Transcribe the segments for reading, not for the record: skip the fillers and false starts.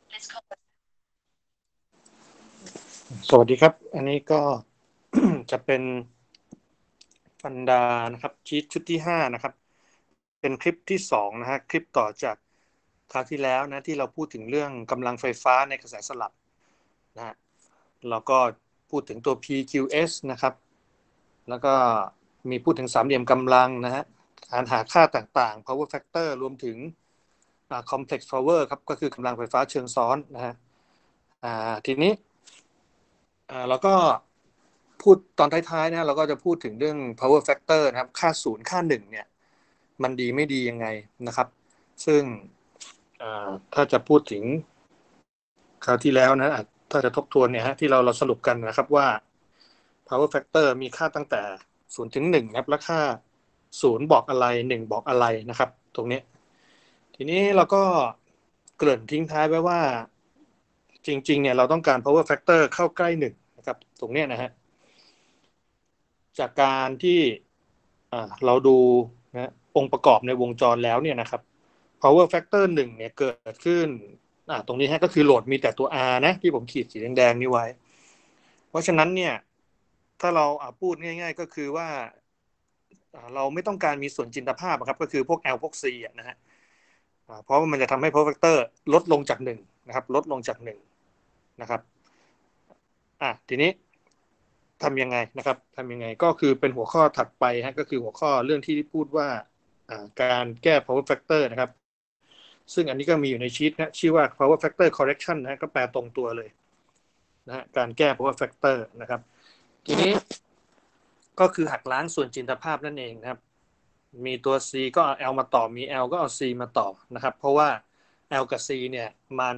สวัสดีครับอันนี้ก็ จะเป็นบรรดานะครับชีทชุดที่5นะครับเป็นคลิปที่2นะฮะคลิปต่อจากคราวที่แล้วนะที่เราพูดถึงเรื่องกำลังไฟฟ้าในกระแสสลับนะฮะเราก็พูดถึงตัว PQS นะครับแล้วก็มีพูดถึงสามเหลี่ยมกำลังนะฮะการหาค่าต่างๆ power factor รวมถึงcomplex power ครับก็คือกำลังไฟฟ้าเชิงซ้อนนะฮะทีนี้เราก็พูดตอนท้ายๆนะเราก็จะพูดถึงเรื่อง power factor นะครับค่า0ค่า1เนี่ยมันดีไม่ดียังไงนะครับซึ่งถ้าจะพูดถึงคราวที่แล้วนะถ้าจะทบทวนเนี่ยฮะที่เราสรุปกันนะครับว่า power factor มีค่าตั้งแต่0ถึง1ครับและค่า0บอกอะไร1บอกอะไรนะครับตรงนี้ทีนี้เราก็เกริ่นทิ้งท้ายไว้ว่าจริงๆเนี่ยเราต้องการ power factor เข้าใกล้1นะครับตรงนี้นะฮะจากการที่เราดูนะองค์ประกอบในวงจรแล้วเนี่ยนะครับ power factor 1เนี่ยเกิดขึ้นตรงนี้ฮะก็คือโหลดมีแต่ตัว R นะที่ผมขีดสีแดงๆนี้ไว้เพราะฉะนั้นเนี่ยถ้าเราพูดง่ายๆก็คือว่าเราไม่ต้องการมีส่วนจินตภาพครับก็คือพวก L พวก C นะฮะเพราะว่ามันจะทำให้ power factor ลดลงจาก1นะครับลดลงจาก1นะครับทีนี้ทำยังไงนะครับทำยังไงก็คือเป็นหัวข้อถัดไปฮะก็คือหัวข้อเรื่องที่พูดว่าการแก้ power factor นะครับซึ่งอันนี้ก็มีอยู่ในชีทนะชื่อว่า power factor correction นะก็แปลตรงตัวเลยนะฮะการแก้ power factor นะครับทีนี้ก็คือหักล้างส่วนจินตภาพนั่นเองนะครับมีตัว C ก็เอา L มาต่อมี L ก็เอา C มาต่อนะครับเพราะว่า L กับ C เนี่ยมัน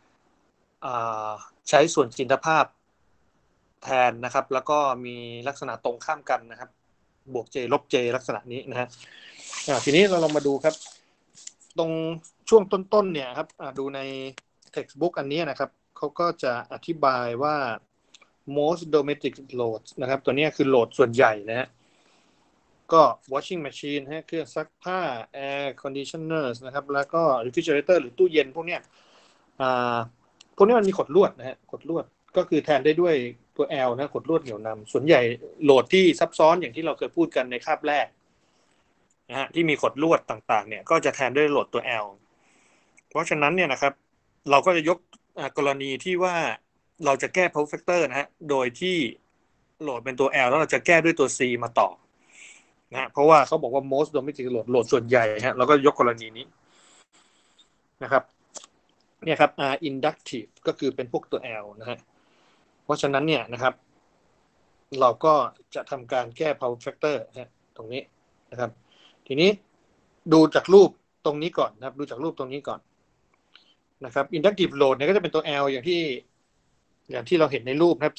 ใช้ส่วนจินตภาพแทนนะครับแล้วก็มีลักษณะตรงข้ามกันนะครับบวก J ลบ J ลักษณะนี้นะฮะทีนี้เราลองมาดูครับตรงช่วงต้นๆเนี่ยครับดูใน textbook อันนี้นะครับเขาก็จะอธิบายว่า most domestic loads นะครับตัวนี้คือโหลดส่วนใหญ่นะฮะก็ washing machine ฮะเครื่องซักผ้า air conditioners นะครับแล้วก็ refrigerator หรือตู้เย็นพวกเนี้ยพวกนี้มันมีขดลวดนะฮะขดลวดก็คือแทนได้ด้วยตัว L นะขดลวดเหนี่ยวนำส่วนใหญ่โหลดที่ซับซ้อนอย่างที่เราเคยพูดกันในคาบแรกนะฮะที่มีขดลวดต่างๆเนี่ยก็จะแทนด้วยโหลดตัว L เพราะฉะนั้นเนี่ยนะครับเราก็จะยกกรณีที่ว่าเราจะแก้ power factor นะฮะโดยที่โหลดเป็นตัว L แล้วเราจะแก้ด้วยตัว C มาต่อนะเพราะว่าเขาบอกว่า most domestic load โหลดส่วนใหญ่ฮะเราก็ยกกรณีนี้นะครับเนี่ยครับ inductive ก็คือเป็นพวกตัว L นะฮะเพราะฉะนั้นเนี่ยนะครับเราก็จะทำการแก้ power factor นะตรงนี้นะครับทีนี้ดูจากรูปตรงนี้ก่อนนะครับดูจากรูปตรงนี้ก่อนนะครับ inductive load เนี่ยก็จะเป็นตัว L อย่างที่เราเห็นในรูปนะครับ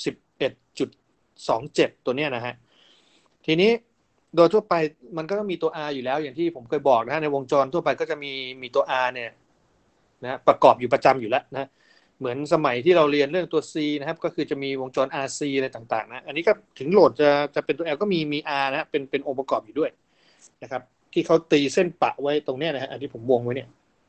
11.27ตัวเนี้ยนะฮะทีนี้โดยทั่วไปมันก็ต้องมีตัว R อยู่แล้วอย่างที่ผมเคยบอกนะฮะในวงจรทั่วไปก็จะมีตัว R เนี่ยนะประกอบอยู่ประจำอยู่แล้วนะเหมือนสมัยที่เราเรียนเรื่องตัว C นะครับก็คือจะมีวงจร RC อะไรต่างๆนะอันนี้ก็ถึงโหลดจะเป็นตัว L ก็มี R นะเป็นองค์ประกอบอยู่ด้วยนะครับที่เขาตีเส้นปะไว้ตรงเนี้ยนะฮะอันที่ผมวงไว้เนี่ย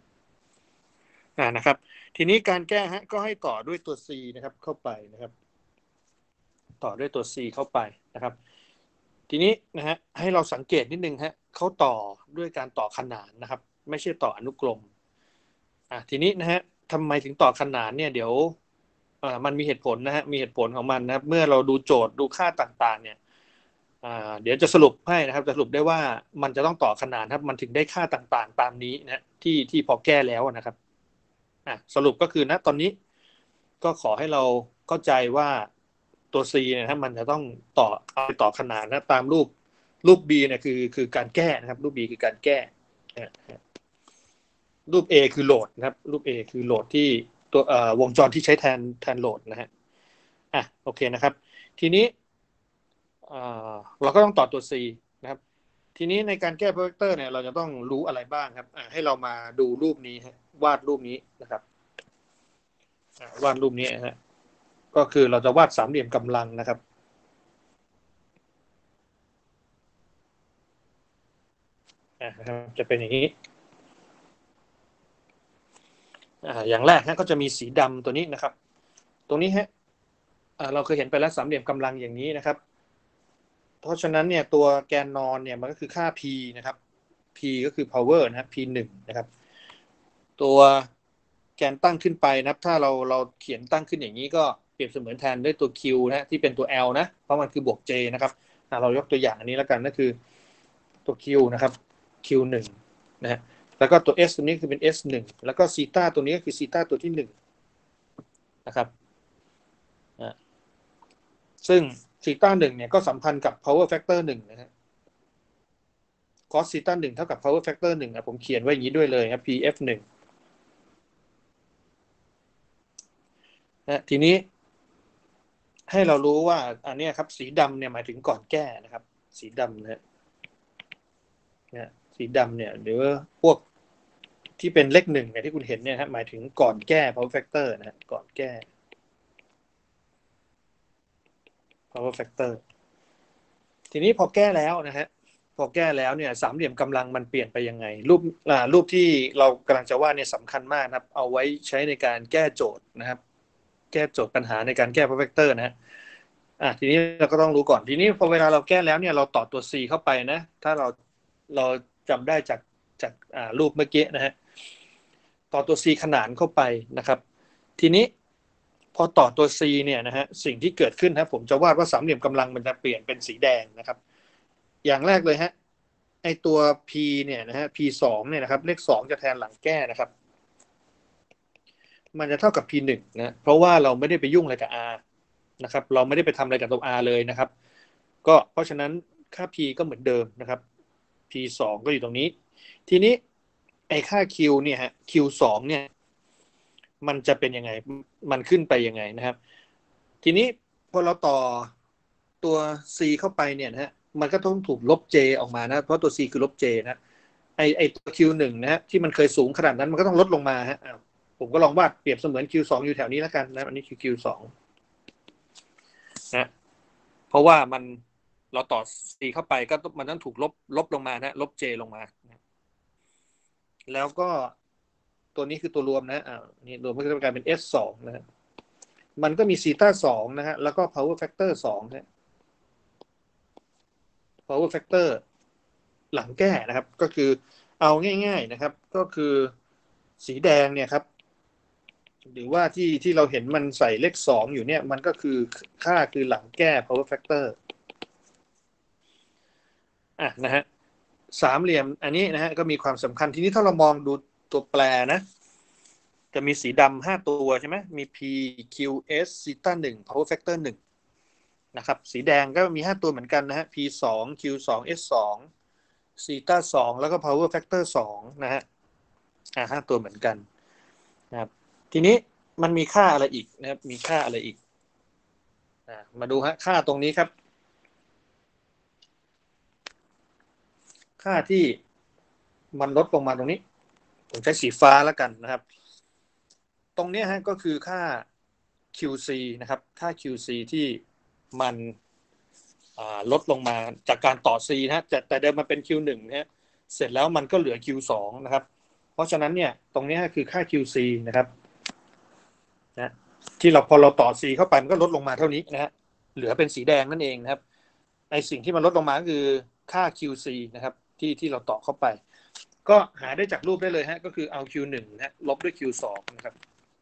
นะครับทีนี้การแก้ฮะก็ให้ต่อด้วยตัว C นะครับเข้าไปนะครับต่อด้วยตัว C เข้าไปนะครับทีนี้นะฮะให้เราสังเกตนิดนึงฮะเขาต่อด้วยการต่อขนานนะครับไม่ใช่ต่ออนุกรมทีนี้นะฮะทำไมถึงต่อขนานเนี่ยเดี๋ยวมันมีเหตุผลนะฮะมีเหตุผลของมันนะครับเมื่อเราดูโจทย์ดูค่าต่างๆเนี่ยเดี๋ยวจะสรุปให้นะครับจะสรุปได้ว่ามันจะต้องต่อขนานครับมันถึงได้ค่าต่างๆตามนี้นะที่พอแก้แล้วนะครับสรุปก็คือนะตอนนี้ก็ขอให้เราเข้าใจว่าตัว C เนี่ยนะมันจะต้องต่อเอาไปต่อขนานนะตามรูป B เนี่ยคือการแก้นะครับรูป B คือการแก้รูป A คือโหลดนะครับรูป A คือโหลดที่ตัววงจรที่ใช้แทนโหลดนะฮะโอเคนะครับทีนี้เราก็ต้องต่อตัว C นะครับทีนี้ในการแก้โปรเจคเตอร์เนี่ยเราจะต้องรู้อะไรบ้างครับให้เรามาดูรูปนี้ฮะวาดรูปนี้นะครับวาดรูปนี้ฮะก็คือเราจะวาดสามเหลี่ยมกำลังนะครับจะเป็นอย่างนี้อย่างแรกฮะก็จะมีสีดำตัวนี้นะครับตรงนี้ฮะเราเคยเห็นไปแล้วสามเหลี่ยมกำลังอย่างนี้นะครับเพราะฉะนั้นเนี่ยตัวแกนนอนเนี่ยมันก็คือค่า P นะครับ P ก็คือ power นะครับ P1 นะครับตัวแกนตั้งขึ้นไปนะครับถ้าเราเขียนตั้งขึ้นอย่างนี้ก็เปรียบเสมือนแทนด้วยตัว Q นะที่เป็นตัว L นะเพราะมันคือบวก J นะครับเรายกตัวอย่างอันนี้แล้วกันนั่นคือตัว Q นะครับ Q1 นะฮะแล้วก็ตัว S ตัวนี้คือเป็น S1 แล้วก็ซีตาตัวนี้ก็คือซีตาตัวที่1นะครับซึ่งซีตา1เนี่ยก็สัมพันธ์กับ power factor 1นะฮะ cos ซีตา1เท่ากับ power factor 1ผมเขียนไว้อย่างนี้ด้วยเลยครับ PF1 นะทีนี้ให้เรารู้ว่าอันนี้ครับสีดำเนี่ยหมายถึงก่อนแก้นะครับสีดำนะสีดำเนี่ยหรือว่าพวกที่เป็นเลข1เนี่ยที่คุณเห็นเนี่ยครับหมายถึงก่อนแก้ power factor นะก่อนแก้ power factor ทีนี้พอแก้แล้วนะฮะพอแก้แล้วเนี่ยสามเหลี่ยมกำลังมันเปลี่ยนไปยังไงรูปที่เรากำลังจะวาดเนี่ยสำคัญมากครับเอาไว้ใช้ในการแก้โจทย์นะครับแก้โจทย์ปัญหาในการแก้ power factor นะฮะทีนี้เราก็ต้องรู้ก่อนทีนี้พอเวลาเราแก้แล้วเนี่ยเราต่อตัว c เข้าไปนะถ้าเราจำได้จากรูปเมื่อกี้นะฮะต่อตัว c ขนานเข้าไปนะครับทีนี้พอต่อตัว c เนี่ยนะฮะสิ่งที่เกิดขึ้นครับผมจะวาดว่าสามเหลี่ยมกำลังมันจะเปลี่ยนเป็นสีแดงนะครับอย่างแรกเลยฮะไอตัว p เนี่ยนะฮะ p2 เนี่ยนะครับเลข2จะแทนหลังแก้นะครับมันจะเท่ากับ p1 นะเพราะว่าเราไม่ได้ไปยุ่งอะไรกับ r นะครับเราไม่ได้ไปทำอะไรกับตัว r เลยนะครับก็เพราะฉะนั้นค่า p ก็เหมือนเดิมนะครับ p2 ก็อยู่ตรงนี้ทีนี้ไอ้ค่า q เนี่ยฮะ q2 เนี่ยมันจะเป็นยังไงมันขึ้นไปยังไงนะครับทีนี้พอเราต่อตัว c เข้าไปเนี่ยนะฮะมันก็ต้องถูกลบ j ออกมานะเพราะตัว c คือลบ j นะไอตัว q1 นะฮะที่มันเคยสูงขนาดนั้นมันก็ต้องลดลงมาฮะผมก็ลองวาดเปรียบเสมือน q2 อยู่แถวนี้แล้วกันนะอันนี้คือ q2 นะเพราะว่าเราต่อ c เข้าไปก็มันต้องถูกลบลงมานะลบ j ลงมาแล้วก็ตัวนี้คือตัวรวมนะนี่รวมก็จะกลายเป็น s2 นะฮะมันก็มีซีตา2นะฮะแล้วก็ power factor 2นะ power factor หลังแก้นะครับก็คือเอาง่ายๆนะครับก็คือสีแดงเนี่ยครับหรือว่าที่เราเห็นมันใส่เลข2อยู่เนี่ยมันก็คือค่าคือหลังแก้ power factor นะฮะสามเหลี่ยมอันนี้นะฮะก็มีความสำคัญทีนี้ถ้าเรามองดูตัวแปรนะจะมีสีดำ5ตัวใช่ไหมมี P Q S ซีตา1 power factor 1นะครับสีแดงก็มี5ตัวเหมือนกันนะฮะ P 2 Q 2 S 2ซีตา2แล้วก็ power factor 2นะฮะ5ตัวเหมือนกันนะครับทีนี้มันมีค่าอะไรอีกนะครับมีค่าอะไรอีกมาดูฮะค่าตรงนี้ครับค่าที่มันลดลงมาตรงนี้ผมใช้สีฟ้าแล้วกันนะครับตรงนี้ฮะก็คือค่า QC นะครับค่า QC ที่มันลดลงมาจากการต่อ C นะฮะแต่เดิมมันเป็น Q1 นะฮะเสร็จแล้วมันก็เหลือ Q2 นะครับเพราะฉะนั้นเนี่ยตรงนี้คือค่า QC นะครับนะที่พอเราต่อ C เข้าไปมันก็ลดลงมาเท่านี้นะฮะเหลือเป็นสีแดงนั่นเองนะครับไอสิ่งที่มันลดลงมาก็คือค่า QC นะครับที่เราต่อเข้าไปก็หาได้จากรูปได้เลยฮะก็คือเอา Q1 นะลบด้วย Q2 นะครับ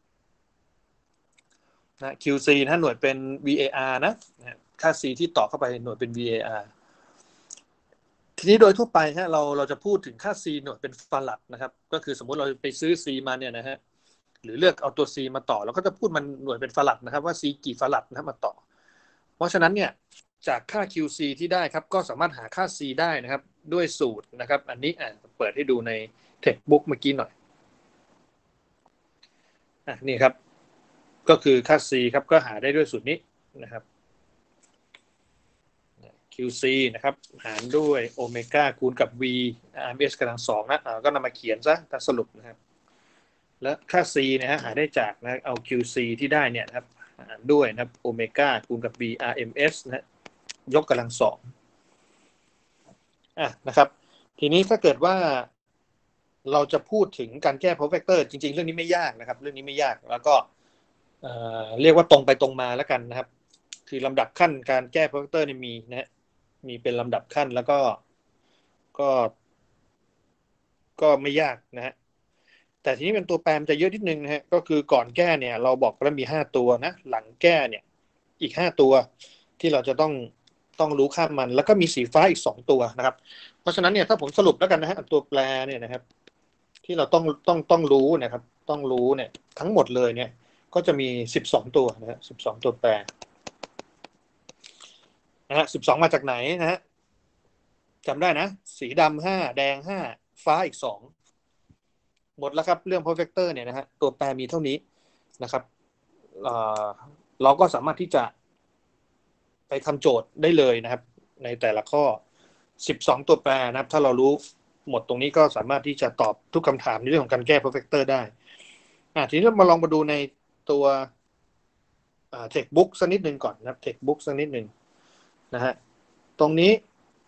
QC นะหน่วยเป็น VAR นะค่า C ที่ต่อเข้าไปหน่วยเป็น VAR ทีนี้โดยทั่วไปฮะเราจะพูดถึงค่า C หน่วยเป็นฟารัดนะครับก็คือสมมุติเราไปซื้อ C มาเนี่ยนะฮะหรือเลือกเอาตัว C มาต่อเราก็จะพูดมันหน่วยเป็นฟารัดนะครับว่า C กี่ฟารัดนะมาต่อเพราะฉะนั้นเนี่ยจากค่า QC ที่ได้ครับก็สามารถหาค่า C ได้นะครับด้วยสูตรนะครับอันนี้เปิดให้ดูใน textbook เมื่อกี้หน่อยนี่ครับก็คือค่า C ครับก็หาได้ด้วยสูตรนี้นะครับ QC นะครับหารด้วยโอเมก้าคูณกับ V RMS กำลัง2นะก็นำมาเขียนซะถ้าสรุปนะครับแล้วค่า C นะฮะหาได้จากนะเอา QC ที่ได้เนี่ยนะครับหารด้วยนะครับโอเมก้าคูณกับ V RMS นะยกกำลัง2นะครับทีนี้ถ้าเกิดว่าเราจะพูดถึงการแก้ power factor จริงๆเรื่องนี้ไม่ยากนะครับเรื่องนี้ไม่ยากแล้วก็เรียกว่าตรงไปตรงมาแล้วกันนะครับคือลำดับขั้นการแก้ power factor นี่มีนะมีเป็นลำดับขั้นแล้วก็ก็ไม่ยากนะฮะแต่ทีนี้เป็นตัวแปรมันจะเยอะนิดนึงนะฮะก็คือก่อนแก้เนี่ยเราบอกแล้วมี5 ตัวนะหลังแก้เนี่ยอีก5 ตัวที่เราจะต้องรู้ค่ามันแล้วก็มีสีฟ้าอีก2 ตัวนะครับเพราะฉะนั้นเนี่ยถ้าผมสรุปแล้วกันนะฮะตัวแปรเนี่ยนะครับที่เราต้องรู้นะครับต้องรู้เนี่ยทั้งหมดเลยเนี่ยก็จะมี12 ตัวนะฮะ12 ตัวแปรนะฮะ12มาจากไหนนะฮะจำได้นะสีดำ5แดง5ฟ้าอีก2หมดแล้วครับเรื่อง perfector เนี่ยนะฮะตัวแปรมีเท่านี้นะครับเราก็สามารถที่จะไปทำโจทย์ได้เลยนะครับในแต่ละข้อ12 ตัวแปรนะครับถ้าเรารู้หมดตรงนี้ก็สามารถที่จะตอบทุกคำถามในเรื่องของการแก้ perfector ได้ทีนี้เรามาลองมาดูในตัวtextbook สักนิดหนึ่งก่อนนะครับ textbook สักนิดหนึ่งนะฮะตรงนี้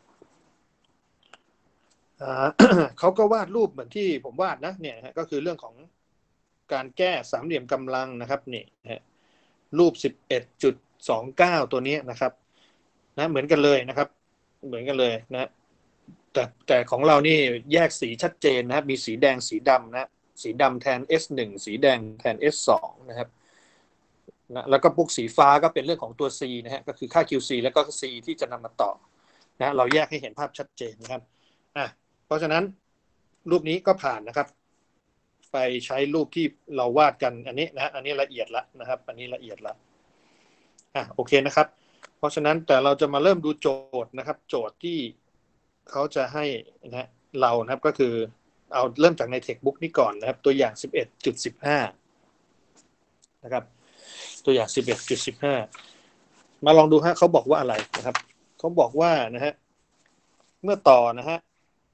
เขาก็วาดรูปเหมือนที่ผมวาดนะเนี่ยก็คือเรื่องของการแก้สามเหลี่ยมกำลังนะครับนี่รูป 11.29 ตัวนี้นะครับนะเหมือนกันเลยนะครับเหมือนกันเลยนะแต่ของเรานี่แยกสีชัดเจนนะครับมีสีแดงสีดำนะสีดำแทน S1 สีแดงแทน S2 นะครับนะแล้วก็พวกสีฟ้าก็เป็นเรื่องของตัว C นะฮะก็คือค่า QC แล้วก็ C ที่จะนำมาต่อนะเราแยกให้เห็นภาพชัดเจนนะครับเพราะฉะนั้นรูปนี้ก็ผ่านนะครับไปใช้รูปที่เราวาดกันอันนี้นะอันนี้ละเอียดละนะครับอันนี้ละเอียดละโอเคนะครับเพราะฉะนั้นแต่เราจะมาเริ่มดูโจทย์นะครับโจทย์ที่เขาจะให้นะเรานะครับก็คือเอาเริ่มจากใน textbook นี้ก่อนนะครับตัวอย่าง 11.15 นะครับตัวอย่าง 11.15 มาลองดูฮะเขาบอกว่าอะไรนะครับเขาบอกว่านะฮะเมื่อต่อนะฮะ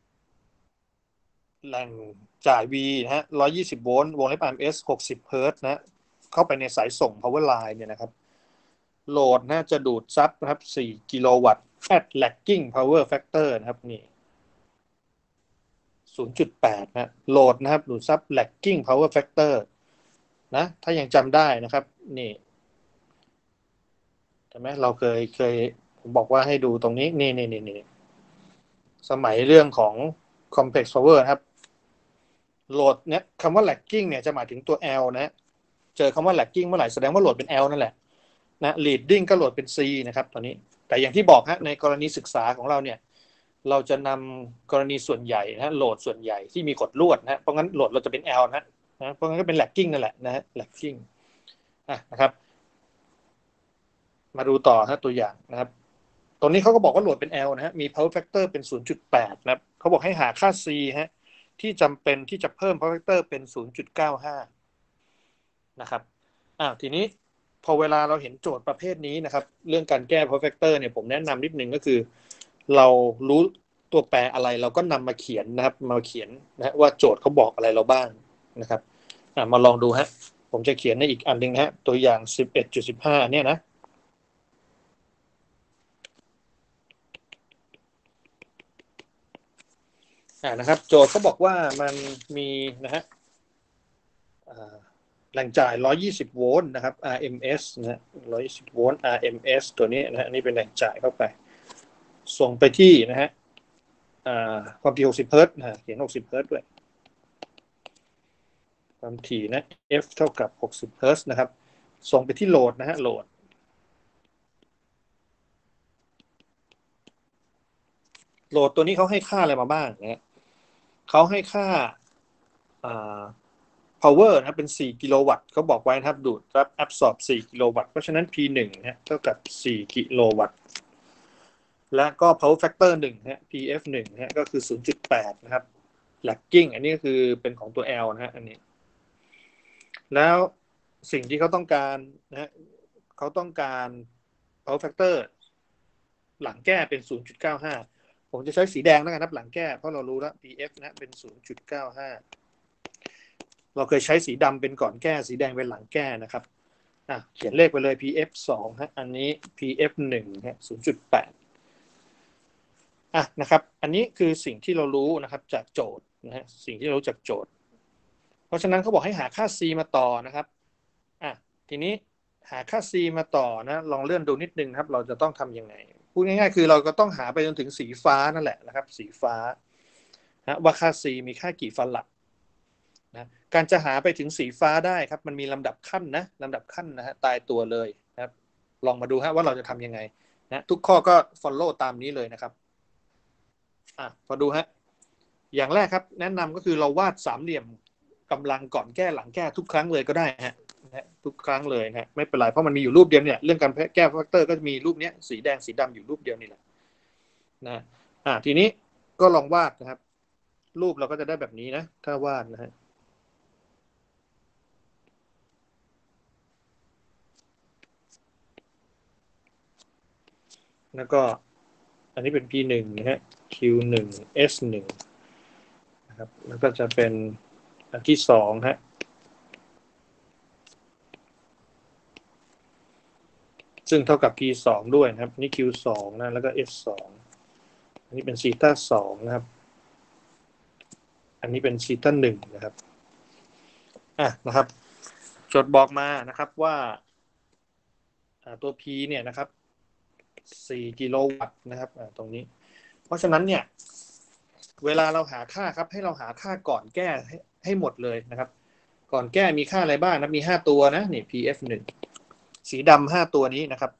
แหล่งจ่าย V นะฮะ120 โวลต์วงเล็บ RMS 60 เฮิร์ตซ์นะเข้าไปในสายส่ง power line เนี่ยนะครับโหลดน่าจะดูดซับนะครับ4 กิโลวัตต์ at lagging power factor นะครับนี่ 0.8 นะโหลดนะครับดูดซับ lagging power factor นะถ้ายังจำได้นะครับนี่ใช่ไหมเราเคยผมบอกว่าให้ดูตรงนี้นี่สมัยเรื่องของ complex power ครับโหลดเนี่ยคำว่า lagging เนี่ยจะหมายถึงตัว L นะเจอคำว่า lagging เมื่อไหร่แสดงว่าโหลดเป็น L นั่นแหละนะ leading ก็โหลดเป็น C นะครับตอนนี้แต่อย่างที่บอกฮะในกรณีศึกษาของเราเนี่ยเราจะนำกรณีส่วนใหญ่นะโหลดส่วนใหญ่ที่มีกดลวดนะเพราะงั้นโหลดเราจะเป็น L นะเพราะงั้นก็เป็น lagging นั่นแหละนะฮะ lagging นะครับมาดูต่อฮะตัวอย่างนะครับตรงนี้เขาก็บอกว่าโหลดเป็น L นะฮะมี power factor เป็น 0.8 นะครับเขาบอกให้หาค่า C ฮะที่จำเป็นที่จะเพิ่ม power factor เป็น 0.95 นะครับทีนี้พอเวลาเราเห็นโจทย์ประเภทนี้นะครับเรื่องการแก้ power factor เนี่ยผมแนะนำนิดนึงก็คือเรารู้ตัวแปรอะไรเราก็นำมาเขียนนะครับมาเขียนนะว่าโจทย์เขาบอกอะไรเราบ้างนะครับมาลองดูฮะผมจะเขียนในอีกอันนึงฮะตัวอย่าง 11.15 เนี่ยนะนะครับโจทย์เขาบอกว่ามันมีนะฮะแหล่งจ่าย120 โวลต์นะครับ RMS นะฮะ120 โวลต์ RMS ตัวนี้นะฮะนี่เป็นแหล่งจ่ายเข้าไปส่งไปที่นะฮะความถี่60 เฮิร์ตซ์นะเขียน60 เฮิร์ตซ์ด้วยความถี่นะ F เท่ากับ60 เฮิร์ตซ์นะครับส่งไปที่โหลดนะฮะโหลดตัวนี้เขาให้ค่าอะไรมาบ้างนะเขาให้ค่าpower นะเป็น4 กิโลวัตต์เขาบอกไว้นะครับดูดรับ absorb 4 กิโลวัตต์เพราะฉะนั้น P1 นะเท่ากับ4 กิโลวัตต์และก็ power factor 1นะ PF1 นะก็คือ 0.8 นะครับ lagging อันนี้ก็คือเป็นของตัว L นะฮะอันนี้แล้วสิ่งที่เขาต้องการนะเขาต้องการ power factor หลังแก้เป็น 0.95 ผมจะใช้สีแดงแล้วกันครับหลังแก้เพราะเรารู้แล้ว PF นะเป็น 0.95 เราเคยใช้สีดำเป็นก่อนแก้สีแดงเป็นหลังแก้นะครับเขียนเลขไปเลย PF 2ฮะอันนี้ PF 1ฮะ 0.8นะครับอันนี้คือสิ่งที่เรารู้นะครับจากโจทย์นะฮะสิ่งที่เรารู้จากโจทย์เพราะฉะนั้นเขาบอกให้หาค่า c มาต่อนะครับทีนี้หาค่า c มาต่อนะลองเลื่อนดูนิดนึงครับเราจะต้องทำยังไงพูดง่ายๆคือเราก็ต้องหาไปจนถึงสีฟ้านั่นแหละนะครับสีฟ้านะว่าค่า c มีค่ากี่ฟันหลักนะการจะหาไปถึงสีฟ้าได้ครับมันมีลำดับขั้นนะฮะตายตัวเลยนะครับลองมาดูฮะว่าเราจะทำยังไงนะทุกข้อก็ follow ตามนี้เลยนะครับพอดูฮะอย่างแรกครับแนะนำก็คือเราวาดสามเหลี่ยมกำลังก่อนแก้หลังแก้ทุกครั้งเลยก็ได้ฮะทุกครั้งเลยนะไม่เป็นไรเพราะมันมีอยู่รูปเดียวเนี่ยเรื่องการแก้แฟกเตอร์ก็จะมีรูปนี้สีแดงสีดำอยู่รูปเดียวนี่แหละนะทีนี้ก็ลองวาดนะครับรูปเราก็จะได้แบบนี้นะถ้าวาดนะฮะแล้วก็อันนี้เป็น P1 นะฮะ Q1 S1 นะครับแล้วก็จะเป็นอันที่2ฮะซึ่งเท่ากับ P2 ด้วยนะครับนี่ Q2 นะแล้วก็ S2 อันนี้เป็นซีต้า2นะครับอันนี้เป็นซีต้า1นะครับนะครับจดบอกมานะครับว่าตัว P เนี่ยนะครับ4กิโลวัตต์นะครับตรงนี้เพราะฉะนั้นเนี่ยเวลาเราหาค่าครับให้เราหาค่าก่อนแก้ให้หมดเลยนะครับก่อนแก้มีค่าอะไรบ้างนะมี5ตัวนะนี่ PF1 สีดำ5ตัวนี้นะครับ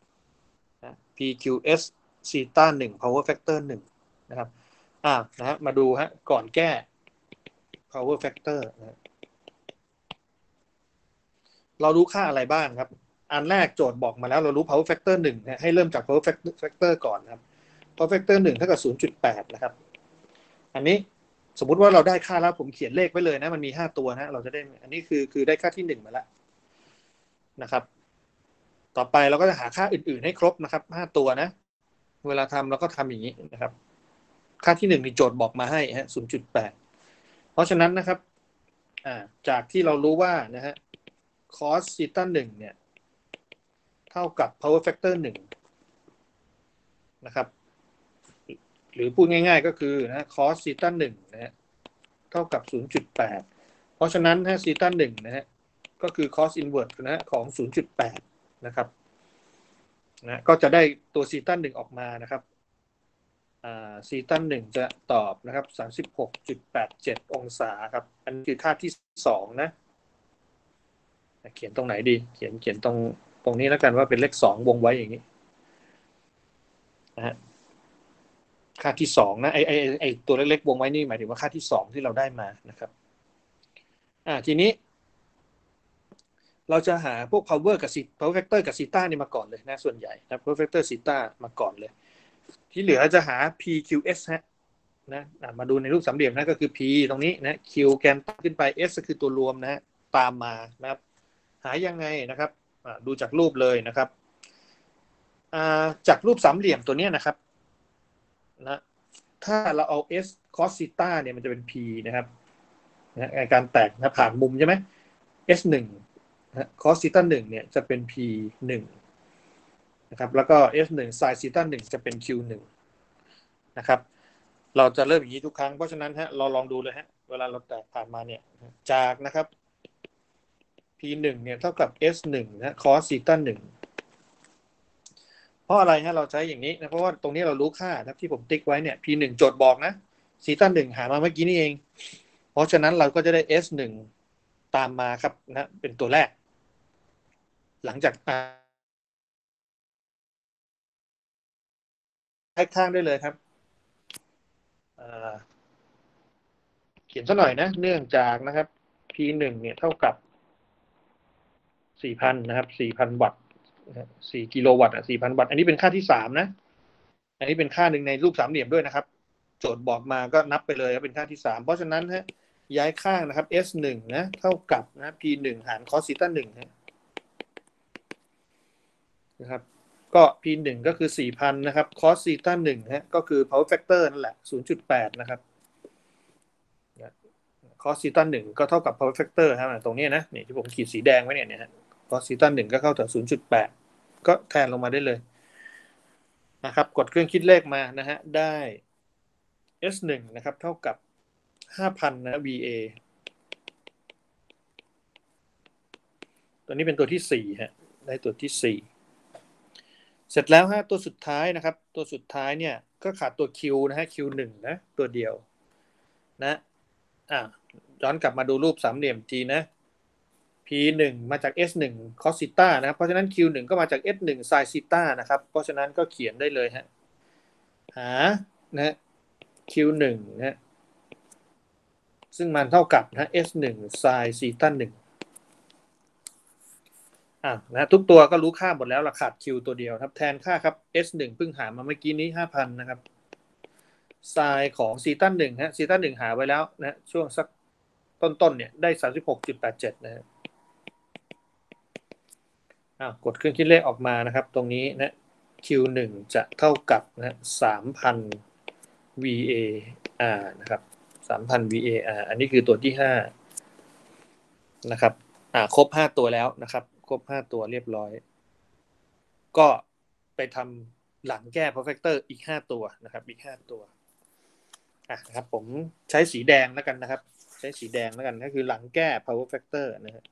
PQS ซีต้า1 power factor 1นะครับนะฮะมาดูฮะก่อนแก้ power factor นะเรารู้ค่าอะไรบ้างครับอันแรกโจทย์บอกมาแล้วเรารู้ power factor 1นะให้เริ่มจาก power factor ก่อนนะครับ power factor 1เท่ากับ 0.8 นะครับอันนี้สมมุติว่าเราได้ค่าแล้วผมเขียนเลขไว้เลยนะมันมี5ตัวนะเราจะได้อันนี้คือได้ค่าที่1มาแล้วนะครับต่อไปเราก็จะหาค่าอื่นๆให้ครบนะครับ5ตัวนะเวลาทำเราก็ทำอย่างนี้นะครับค่าที่1นี่โจทย์บอกมาให้ฮะ 0.8 เพราะฉะนั้นนะครับจากที่เรารู้ว่านะฮะ cos ซีต้า1เนี่ยเท่ากับ power factor 1นะครับหรือพูดง่ายๆก็คือนะ cos ซีต้า1นะฮะเท่ากับ 0.8 เพราะฉะนั้นฮะซีต้า1นะฮะก็คือ cos inverse นะฮะของ 0.8 นะครับนะก็จะได้ตัวซีต้า1ออกมานะครับซีตัน1จะตอบนะครับ 36.87 องศาครับอันนี้คือค่าที่2นะเขียนตรงไหนดีเขียนตรงนี้แล้วกันว่าเป็นเลข2วงไว้อย่างนี้นะฮะค่าที่2นะไอตัวเล็กๆวงไว้นี่หมายถึงว่าค่าที่2ที่เราได้มานะครับทีนี้เราจะหาพวก power กับ power factor กับ zeta นี่มาก่อนเลยนะส่วนใหญ่นะ power factor zeta มาก่อนเลยที่เหลือจะหา PQS ฮะนะมาดูในรูปสามเหลี่ยมนะก็คือ P ตรงนี้นะ Q แกนตั้งขึ้นไป S ก็คือตัวรวมนะฮะตามมานะครับหายังไงนะครับดูจากรูปเลยนะครับจากรูปสามเหลี่ยมตัวนี้นะครับนะถ้าเราเอา S cos theta เนี่ยมันจะเป็น P นะครับนะการแตกนะผ่านมุมใช่ไหม S1 นะ cos theta 1เนี่ยจะเป็น P1 นะครับแล้วก็ S1 sin theta 1จะเป็น Q1 นะครับเราจะเริ่มอย่างนี้ทุกครั้งเพราะฉะนั้นฮะเราลองดูเลยฮะเวลาเราแตกผ่านมาเนี่ยจากนะครับ P1 เนี่ยเท่ากับ S1 นะ cos theta 1เพราะอะไรฮะเราใช้อย่างนี้นะเพราะว่าตรงนี้เรารู้ค่านะที่ผมติ๊กไว้เนี่ย P1 โจทย์บอกนะ theta 1หามาเมื่อกี้นี่เองเพราะฉะนั้นเราก็จะได้ S1 ตามมาครับนะเป็นตัวแรกหลังจากข้างได้เลยครับเขียนซะหน่อยนะเนื่องจากนะครับ P1 เนี่ยเท่ากับ 4,000 นะครับ 4,000 วัตต์4กิโลวัตต์4,000 วัตต์อันนี้เป็นค่าที่3นะอันนี้เป็นค่าหนึ่งในรูปสามเหลี่ยมด้วยนะครับโจทย์บอกมาก็นับไปเลยเป็นค่าที่3เพราะฉะนั้นฮะย้ายข้างนะครับ S1 นะเท่ากับนะ P1 หาร cos ซีต้า1นะครับก็ P1 ก็คือ 4,000 นะครับ cos ซีต้า1ฮะก็คือ power factor นั่นแหละ 0.8 นะครับ cos ซีต้า1ก็เท่ากับ power factor ครับตรงนี้นะนี่ที่ผมขีดสีแดงไว้เนี่ยฮะ cos ซีต้า1ก็เข้าถึง 0.8 ก็แทนลงมาได้เลยนะครับกดเครื่องคิดเลขมานะฮะได้ S1 นะครับเท่ากับ 5,000นะ VA ตัวนี้เป็นตัวที่4ฮะได้ตัวที่4เสร็จแล้วฮะตัวสุดท้ายนะครับตัวสุดท้ายเนี่ยก็ขาดตัว Q นะฮะ Q1 นะตัวเดียวนะย้อนกลับมาดูรูปสามเหลี่ยมทีนะ P1 มาจาก S1 cos ซีต้านะครับเพราะฉะนั้น Q1 ก็มาจาก S1 sin ซีต้านะครับเพราะฉะนั้นก็เขียนได้เลยฮะหานะ Q1 นะซึ่งมันเท่ากับนะ S1 sin ซีต้า1นะทุกตัวก็รู้ค่าหมดแล้วราขาด Q ตัวเดียวครับแทนค่าครับ S1 เพิ่งหามาเมื่อกี้นี้ 5,000 นะครับไซน์ของซีต้า1ฮะซีต้า1หาไว้แล้วนะช่วงสักต้นเนี่ยได้ 36.87 นะฮะกดเครื่องคิดเลขออกมานะครับตรงนี้นะ Q1 จะเท่ากับนะ 3,000 VAR นะครับ 3,000 VAR อันนี้คือตัวที่5นะครับครบ5ตัวแล้วนะครับครบ5ตัวเรียบร้อยก็ไปทำหลังแก้ power factor อีก5ตัวนะครับอีก5ตัวนะครับผมใช้สีแดงแล้วกันนะครับใช้สีแดงแล้วกันก็คือหลังแก้ power factor นะฮะ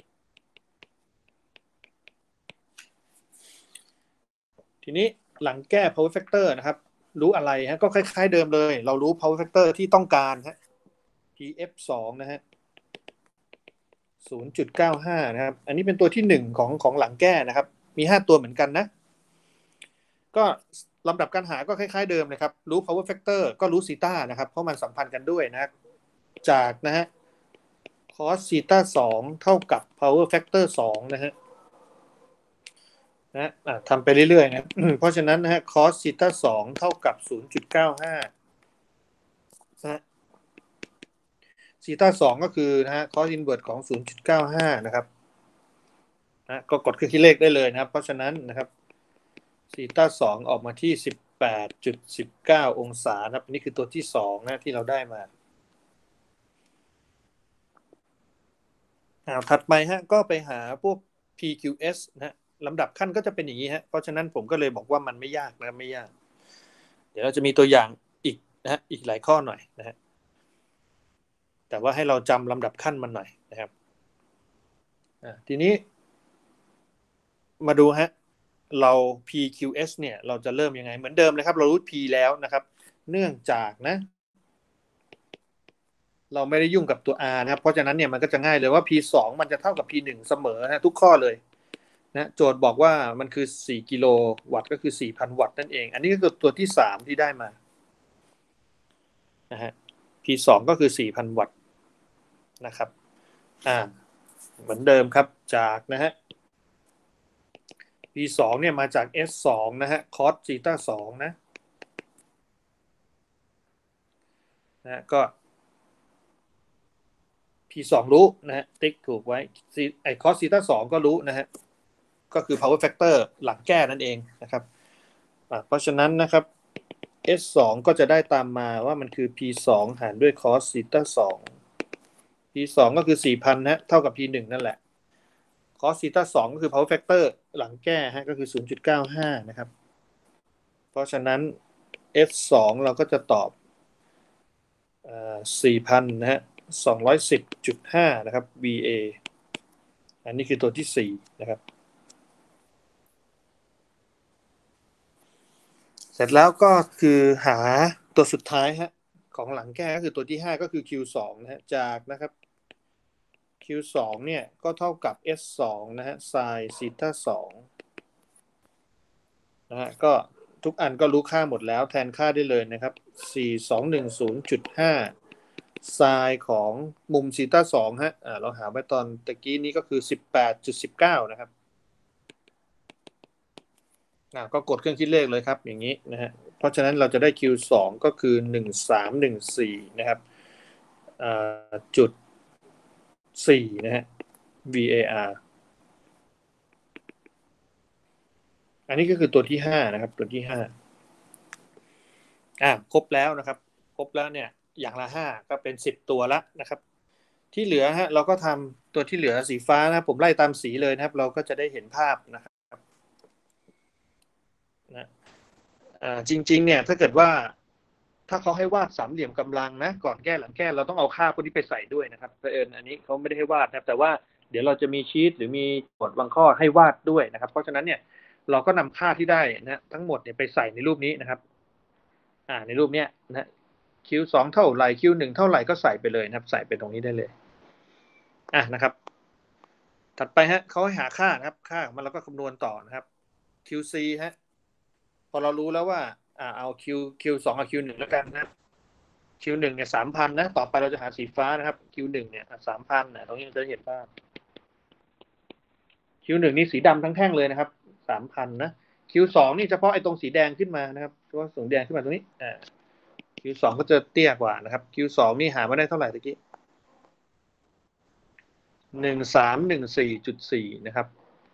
ทีนี้หลังแก้ power factor นะครับรู้อะไรฮะก็คล้ายๆเดิมเลยเรารู้ power factor ที่ต้องการฮะ PF2 นะฮะ 0.95 นะครับอันนี้เป็นตัวที่1ของหลังแก้นะครับมี5ตัวเหมือนกันนะก็ลำดับการหาก็คล้ายๆเดิมเลยครับรู้ power factor ก็รู้ซีต้านะครับเพราะมันสัมพันธ์กันด้วยนะจากนะฮะ cos ซีต้า2เท่ากับ power factor 2นะฮะทำไปเรื่อยๆนะเพราะฉะนั้นนะฮะ cos ซีต้า2เท่ากับ 0.95 นะซีต้า2ก็คือนะฮะ cos inverse ของ 0.95 นะครับก็กดเครื่องคิดเลขได้เลยนะครับเพราะฉะนั้นนะครับซีต้า2ออกมาที่ 18.19 องศาครับนี่คือตัวที่2นะที่เราได้มาถัดไปฮะก็ไปหาพวก PQS นะลำดับขั้นก็จะเป็นอย่างนี้ฮะเพราะฉะนั้นผมก็เลยบอกว่ามันไม่ยากนะไม่ยากเดี๋ยวเราจะมีตัวอย่างอีกนะฮะอีกหลายข้อหน่อยนะฮะแต่ว่าให้เราจำลำดับขั้นมันหน่อยนะครับทีนี้มาดูฮะเรา PQS เนี่ยเราจะเริ่มยังไงเหมือนเดิมเลยครับเรารู้ P แล้วนะครับเนื่องจากนะเราไม่ได้ยุ่งกับตัว R นะครับเพราะฉะนั้นเนี่ยมันก็จะง่ายเลยว่า P2 มันจะเท่ากับ P1 เสมอนะทุกข้อเลยนะโจทย์บอกว่ามันคือ4กิโลวัตต์ก็คือ 4,000 วัตต์นั่นเองอันนี้ก็คือตัวที่3ที่ได้มานะฮะ P2 ก็คือ 4,000 วัตต์นะครับเหมือนเดิมครับจากนะฮะ P2 เนี่ยมาจาก S2 นะฮะ cos ซีต้า2นะก็ P2 รู้นะฮะติ๊กถูกไว้ไอ้ cos ซีต้า2ก็รู้นะฮะก็คือ power factor หลังแก้นั่นเองนะครับเพราะฉะนั้นนะครับ S2 ก็จะได้ตามมาว่ามันคือ P2 หารด้วย cos ซีต้า2 P2 ก็คือ 4,000 นะเท่ากับ P1 นั่นแหละ cos ซีต้า2ก็คือ power factor หลังแก้ฮะก็คือ 0.95 นะครับเพราะฉะนั้น S2 เราก็จะตอบ4,000 นะฮะ 210.5 นะครับ VA อันนี้คือตัวที่4นะครับเสร็จแล้วก็คือหาตัวสุดท้ายฮะของหลังแก้ก็คือตัวที่5ก็คือ Q2 นะฮะจากนะครับ Q2 เนี่ยก็เท่ากับ S2 นะฮะ sin ซีต้า2นะฮะก็ทุกอันก็รู้ค่าหมดแล้วแทนค่าได้เลยนะครับ4210.5 sin ของมุมซีต้า2ฮะเราหาไว้ตอนตะกี้นี้ก็คือ 18.19 นะครับก็กดเครื่องคิดเลขเลยครับอย่างนี้นะฮะเพราะฉะนั้นเราจะได้ Q2 ก็คือ1314นะครับจุด4นะฮะ VAR อันนี้ก็คือตัวที่5นะครับตัวที่5ครบแล้วนะครับครบแล้วเนี่ยอย่างละ5ก็เป็น10ตัวแล้วนะครับที่เหลือฮะเราก็ทำตัวที่เหลือสีฟ้านะผมไล่ตามสีเลยนะครับเราก็จะได้เห็นภาพนะครับนะจริงๆเนี่ยถ้าเกิดว่าถ้าเขาให้วาดสามเหลี่ยมกำลังนะก่อนแก้หลังแก้เราต้องเอาค่าพวกนี้ไปใส่ด้วยนะครับเผอิญอันนี้เขาไม่ได้ให้วาดนะแต่ว่าเดี๋ยวเราจะมีชีตหรือมีโจทย์บางข้อให้วาดด้วยนะครับเพราะฉะนั้นเนี่ยเราก็นำค่าที่ได้นะทั้งหมดเนี่ยไปใส่ในรูปนี้นะครับในรูปเนี้ยนะ Q2 เท่าไหร่ Q1 เท่าไหร่ก็ใส่ไปเลยนะครับใส่ไปตรงนี้ได้เลยนะครับถัดไปฮะเขาให้หาค่านะครับค่าของมันเราก็คำนวณต่อนะครับ QC ฮะพอเรารู้แล้วว่าเอา Q2 เอา Q1 แล้วกันนะ Q1 เนี่ย3,000นะต่อไปเราจะหาสีฟ้านะครับ Q1 เนี่ย3,000นะตรงนี้เราจะเห็นภาพ Q1 นี่สีดำทั้งแท่งเลยนะครับ3,000นะ Q2 นี่เฉพาะไอ้ตรงสีแดงขึ้นมานะครับเฉพาะสีแดงขึ้นมาตรงนี้Q2 ก็จะเตี้ยกว่านะครับ Q2 นี่หามาได้เท่าไหร่ตะกี้1314.4นะครับ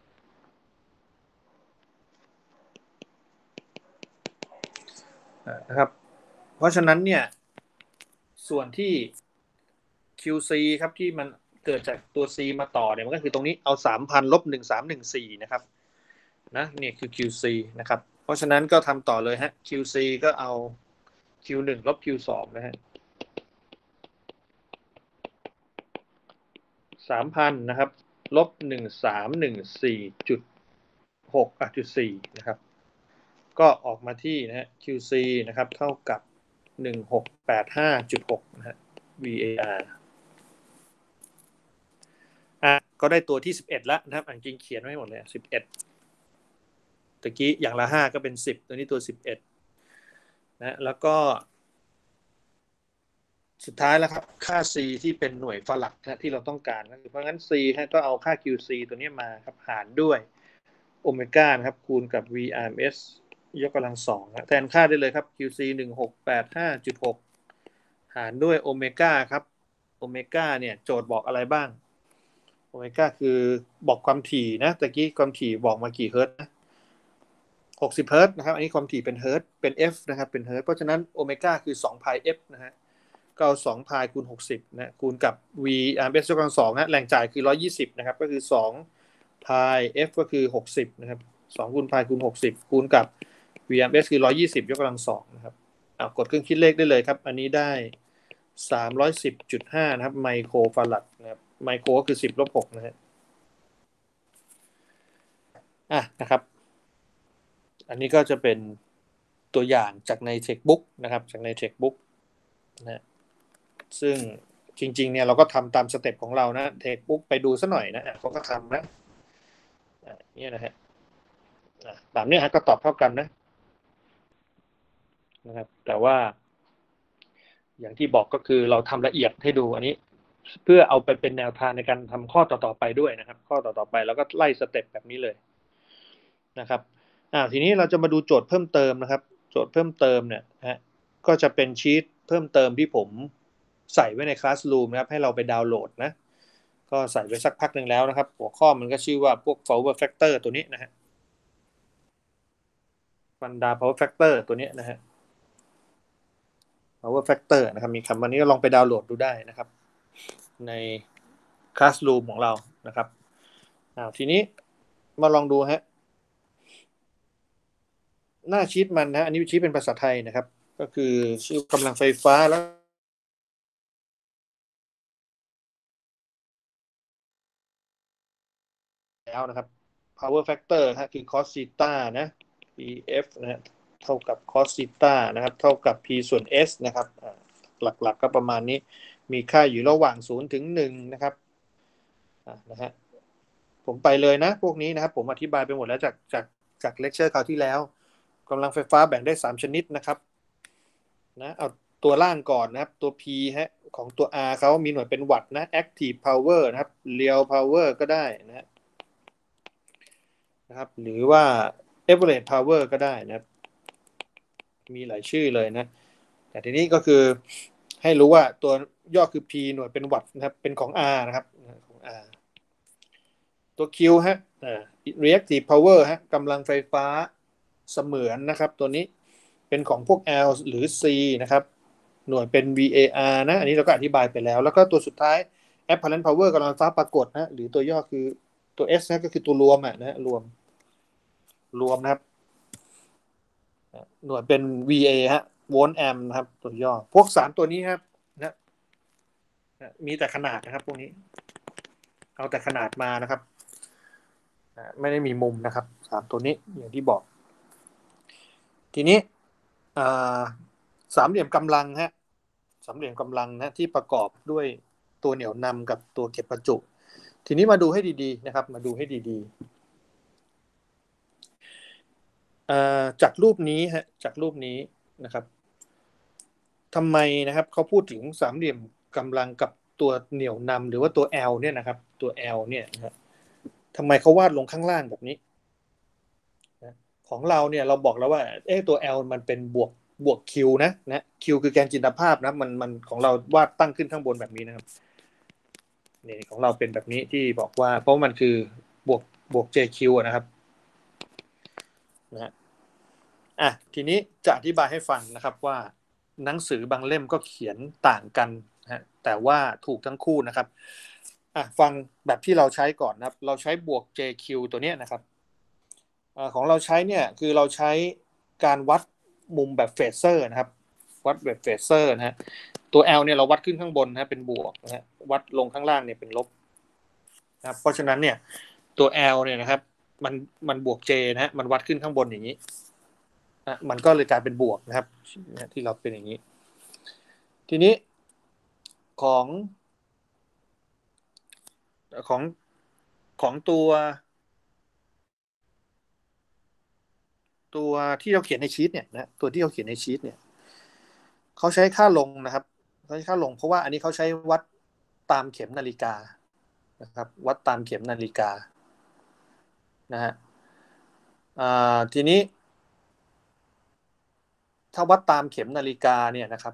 นะครับเพราะฉะนั้นเนี่ยส่วนที่ QC ครับที่มันเกิดจากตัว C มาต่อเนี่ยมันก็คือตรงนี้เอา 3,000 ลบ 1314นะครับนะเนี่ยคือ QC นะครับเพราะฉะนั้นก็ทำต่อเลยฮะ QC ก็เอา Q1 ลบ Q2 นะฮะ 3,000นะครับลบ 1314.6.4นะครับก็ออกมาที่นะฮะ QC นะครับเท่ากับ 1685.6 นะฮะ VAR ก็ได้ตัวที่11แล้วนะครับจริงเขียนไว้หมดเลย11ตะกี้อย่างละ5ก็เป็น10ตัวนี้ตัว11นะแล้วก็สุดท้ายแล้วครับค่า C ที่เป็นหน่วยฝรั่งนะที่เราต้องการก็คือเพราะงั้น C ก็เอาค่า QC ตัวนี้มาครับหารด้วยโอเมก้านะครับคูณกับ VRMS ยกกำลัง2แทนค่าได้เลยครับ QC 1685.6หารด้วยโอเมก้าครับโอเมก้าเนี่ยโจทย์บอกอะไรบ้างโอเมก้าคือบอกความถี่นะตะกี้ความถี่บอกมากี่เฮิร์ตนะ60เฮิร์ตนะครับอันนี้ความถี่เป็นเฮิร์ตเป็น F นะครับเป็นเฮิร์ตเพราะฉะนั้นโอเมก้าคือ2 pi F นะฮะก็เอา2 pi คูณ60นะคูณกับ V RMS ยกกำลัง2นะแรงจ่ายคือ120นะครับก็คือ2 pi F ก็คือ60นะครับ2คูณ pi คูณ60คูณกับ VRMS คือ120ยกกำลัง2นะครับกดเครื่องคิดเลขได้เลยครับอันนี้ได้310.5นะครับไมโครฟารัดนะครับไมโครก็คือ10 ลบ 6นะฮะนะครับอันนี้ก็จะเป็นตัวอย่างจากในเทคบุ๊กนะครับจากในเทคบุ๊กนะซึ่งจริงๆเนี่ยเราก็ทำตามสเต็ปของเรานะเทคบุ๊กไปดูซะหน่อยนะเขาก็ทำนะนี่นะฮะตามนี้ฮะก็ตอบเท่ากันนะครับแต่ว่าอย่างที่บอกก็คือเราทำละเอียดให้ดูอันนี้เพื่อเอาไปเป็นแนวทางในการทำข้อต่อๆไปด้วยนะครับข้อต่อๆไปแล้วก็ไล่สเต็ปแบบนี้เลยนะครับทีนี้เราจะมาดูโจทย์เพิ่มเติมนะครับโจทย์เพิ่มเติมเนี่ยก็จะเป็นชีตเพิ่มเติมที่ผมใส่ไว้ใน Classroom นะครับให้เราไปดาวน์โหลดนะก็ใส่ไว้สักพักหนึ่งแล้วนะครับหัวข้อมันก็ชื่อว่าพวก power factor ตัวนี้นะฮะบรรดา power factor ตัวนี้นะฮะ power factor นะครับมีคำวันนี้ก็ลองไปดาวน์โหลดดูได้นะครับใน Classroom ของเรานะครับทีนี้มาลองดูฮะหน้าชีตมันนะอันนี้ชีตเป็นภาษาไทยนะครับก็คือชื่อกำลังไฟฟ้าแล้วนะครับ power factor คือ cos theta นะ PF นะฮะเท่ากับ cos theta นะครับเท่ากับ P ส่วน S นะครับหลักๆก็ประมาณนี้มีค่าอยู่ระหว่าง0ถึง1นะครับนะฮะผมไปเลยนะพวกนี้นะครับผมอธิบายไปหมดแล้วจากเลคเชอร์คราวที่แล้วกำลังไฟฟ้าแบ่งได้3ชนิดนะครับนะเอาตัวล่างก่อนนะครับตัว P ของตัว R เขามีหน่วยเป็นวัตต์นะ active power นะครับ real power ก็ได้นะครับหรือว่า average power ก็ได้นะครับมีหลายชื่อเลยนะแต่ทีนี้ก็คือให้รู้ว่าตัวย่อคือ P หน่วยเป็นวัตต์นะครับเป็นของ R นะครับของ R ตัว Q reactive power กำลังไฟฟ้าเสมือนนะครับตัวนี้เป็นของพวก L หรือ C นะครับหน่วยเป็น VAR นะอันนี้เราก็อธิบายไปแล้วแล้วก็ตัวสุดท้าย apparent power กำลังไฟฟ้าปรากฏนะหรือตัวย่อคือตัว S ก็คือตัวรวมนะรวมนะครับหน่วยเป็น VA โวลต์แอมป์นะครับตัวย่อพวก3ตัวนี้ครับนะมีแต่ขนาดนะครับพวกนี้เอาแต่ขนาดมานะครับไม่ได้มีมุมนะครับ3ตัวนี้อย่างที่บอกทีนี้สามเหลี่ยมกำลังฮะสามเหลี่ยมกำลังนะที่ประกอบด้วยตัวเหนี่ยวนำกับตัวเก็บประจุทีนี้มาดูให้ดีๆนะครับมาดูให้ดีๆจากรูปนี้ฮะจากรูปนี้นะครับทำไมนะครับเขาพูดถึงสามเหลี่ยมกำลังกับตัวเหนี่ยวนำหรือว่าตัว L เนี่ยนะครับตัว L เนี่ยนะทำไมเขาวาดลงข้างล่างแบบนี้ของเราเนี่ยเราบอกแล้วว่าตัว L มันเป็นบวก Q นะQ คือแกนจินตภาพนะมันของเราวาดตั้งขึ้นข้างบนแบบนี้นะครับนี่ของเราเป็นแบบนี้ที่บอกว่าเพราะมันคือบวก JQ นะครับนะทีนี้จะอธิบายให้ฟังนะครับว่าหนังสือบางเล่มก็เขียนต่างกันนะแต่ว่าถูกทั้งคู่นะครับฟังแบบที่เราใช้ก่อนนะครับเราใช้บวก JQ ตัวนี้นะครับของเราใช้เนี่ยคือเราใช้การวัดมุมแบบเฟเซอร์นะครับวัดแบบเฟเซอร์นะฮะตัว L เนี่ยเราวัดขึ้นข้างบนนะเป็นบวกนะฮะวัดลงข้างล่างเนี่ยเป็นลบนะครับเพราะฉะนั้นเนี่ยตัว L เนี่ยนะครับมันบวก J นะฮะมันวัดขึ้นข้างบนอย่างนี้นะมันก็เลยกลายเป็นบวกนะครับที่เราเป็นอย่างนี้ทีนี้ของของของตัวที่เราเขียนในชีตเนี่ยนะตัวที่เราเขียนในชีตเนี่ยเขาใช้ค่าลงนะครับเขาใช้ค่าลงเพราะว่าอันนี้เขาใช้วัดตามเข็มนาฬิกานะครับวัดตามเข็มนาฬิกานะฮะทีนี้ถ้าวัดตามเข็มนาฬิกาเนี่ยนะครับ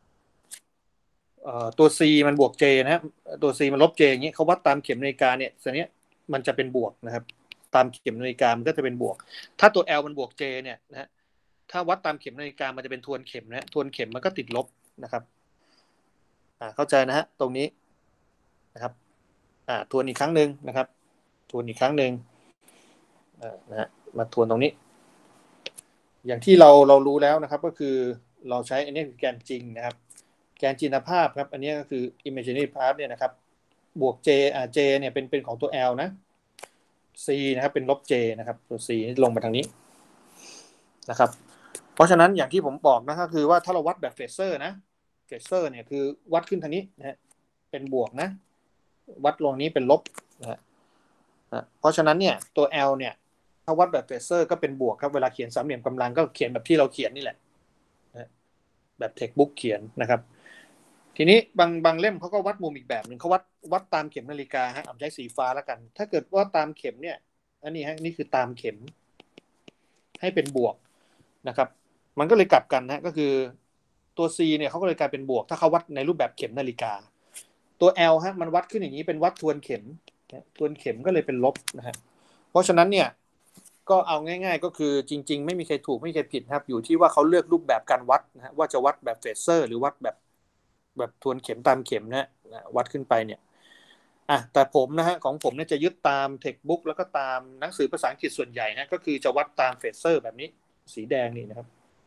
ตัว C มันบวก J นะฮะตัว C มันลบ J อย่างนี้เขาวัดตามเข็มนาฬิกาเนี่ยส่วนนี้มันจะเป็นบวกนะครับตามเข็มนาฬิกามันก็จะเป็นบวกถ้าตัว L มันบวก J เนี่ยนะฮะถ้าวัดตามเข็มนาฬิกามันจะเป็นทวนเข็มนะทวนเข็มมันก็ติดลบนะครับเข้าใจนะฮะตรงนี้นะครับทวนอีกครั้งหนึ่งนะครับทวนอีกครั้งหนึ่งนะฮะมาทวนตรงนี้อย่างที่เรารู้แล้วนะครับก็คือเราใช้อันนี้คือแกนจริงนะครับแกนจินตภาพครับอันนี้ก็คือ imaginary part เนี่ยนะครับบวก J J เนี่ยเป็นของตัว L นะ C นะครับเป็นลบ J นะครับตัว C ลงมาทางนี้นะครับเพราะฉะนั้นอย่างที่ผมบอกนะก็คือว่าถ้าเราวัดแบบเฟเซอร์นะเฟเซอร์เนี่ยคือวัดขึ้นทางนี้นะฮะเป็นบวกนะวัดลงนี้เป็นลบนะฮะเพราะฉะนั้นเนี่ยตัว L เนี่ยถ้าวัดแบบเฟเซอร์ก็เป็นบวกครับเวลาเขียนสามเหลี่ยมกำลังก็เขียนแบบที่เราเขียนนี่แหละแบบเทคบุ๊กเขียนนะครับทีนี้บางเล่มเขาก็วัดมุมอีกแบบหนึ่งเขาวัดตามเข็มนาฬิกาฮะเอาใช้สีฟ้าแล้วกันถ้าเกิดว่าตามเข็มเนี่ยอันนี้ฮะนี่คือตามเข็มให้เป็นบวกนะครับมันก็เลยกลับกันนะก็คือตัว C เนี่ยเขาก็เลยกลายเป็นบวกถ้าเขาวัดในรูปแบบเข็มนาฬิกาตัว L ฮะมันวัดขึ้นอย่างนี้เป็นวัดทวนเข็มทวนเข็มก็เลยเป็นลบนะฮะเพราะฉะนั้นเนี่ยก็เอาง่ายๆก็คือจริงๆไม่มีใครถูกไม่มีใครผิดครับอยู่ที่ว่าเขาเลือกรูปแบบการวัดนะฮะว่าจะวัดแบบเฟเซอร์หรือวัดแบบทวนเข็มตามเข็มนะวัดขึ้นไปเนี่ยแต่ผมนะฮะของผมเนี่ยจะยึดตามเทคบุ๊กแล้วก็ตามหนังสือภาษาอังกฤษส่วนใหญ่นะก็คือจะวัดตามเฟเซอร์แบบนี้สีแดงนี่นะครับ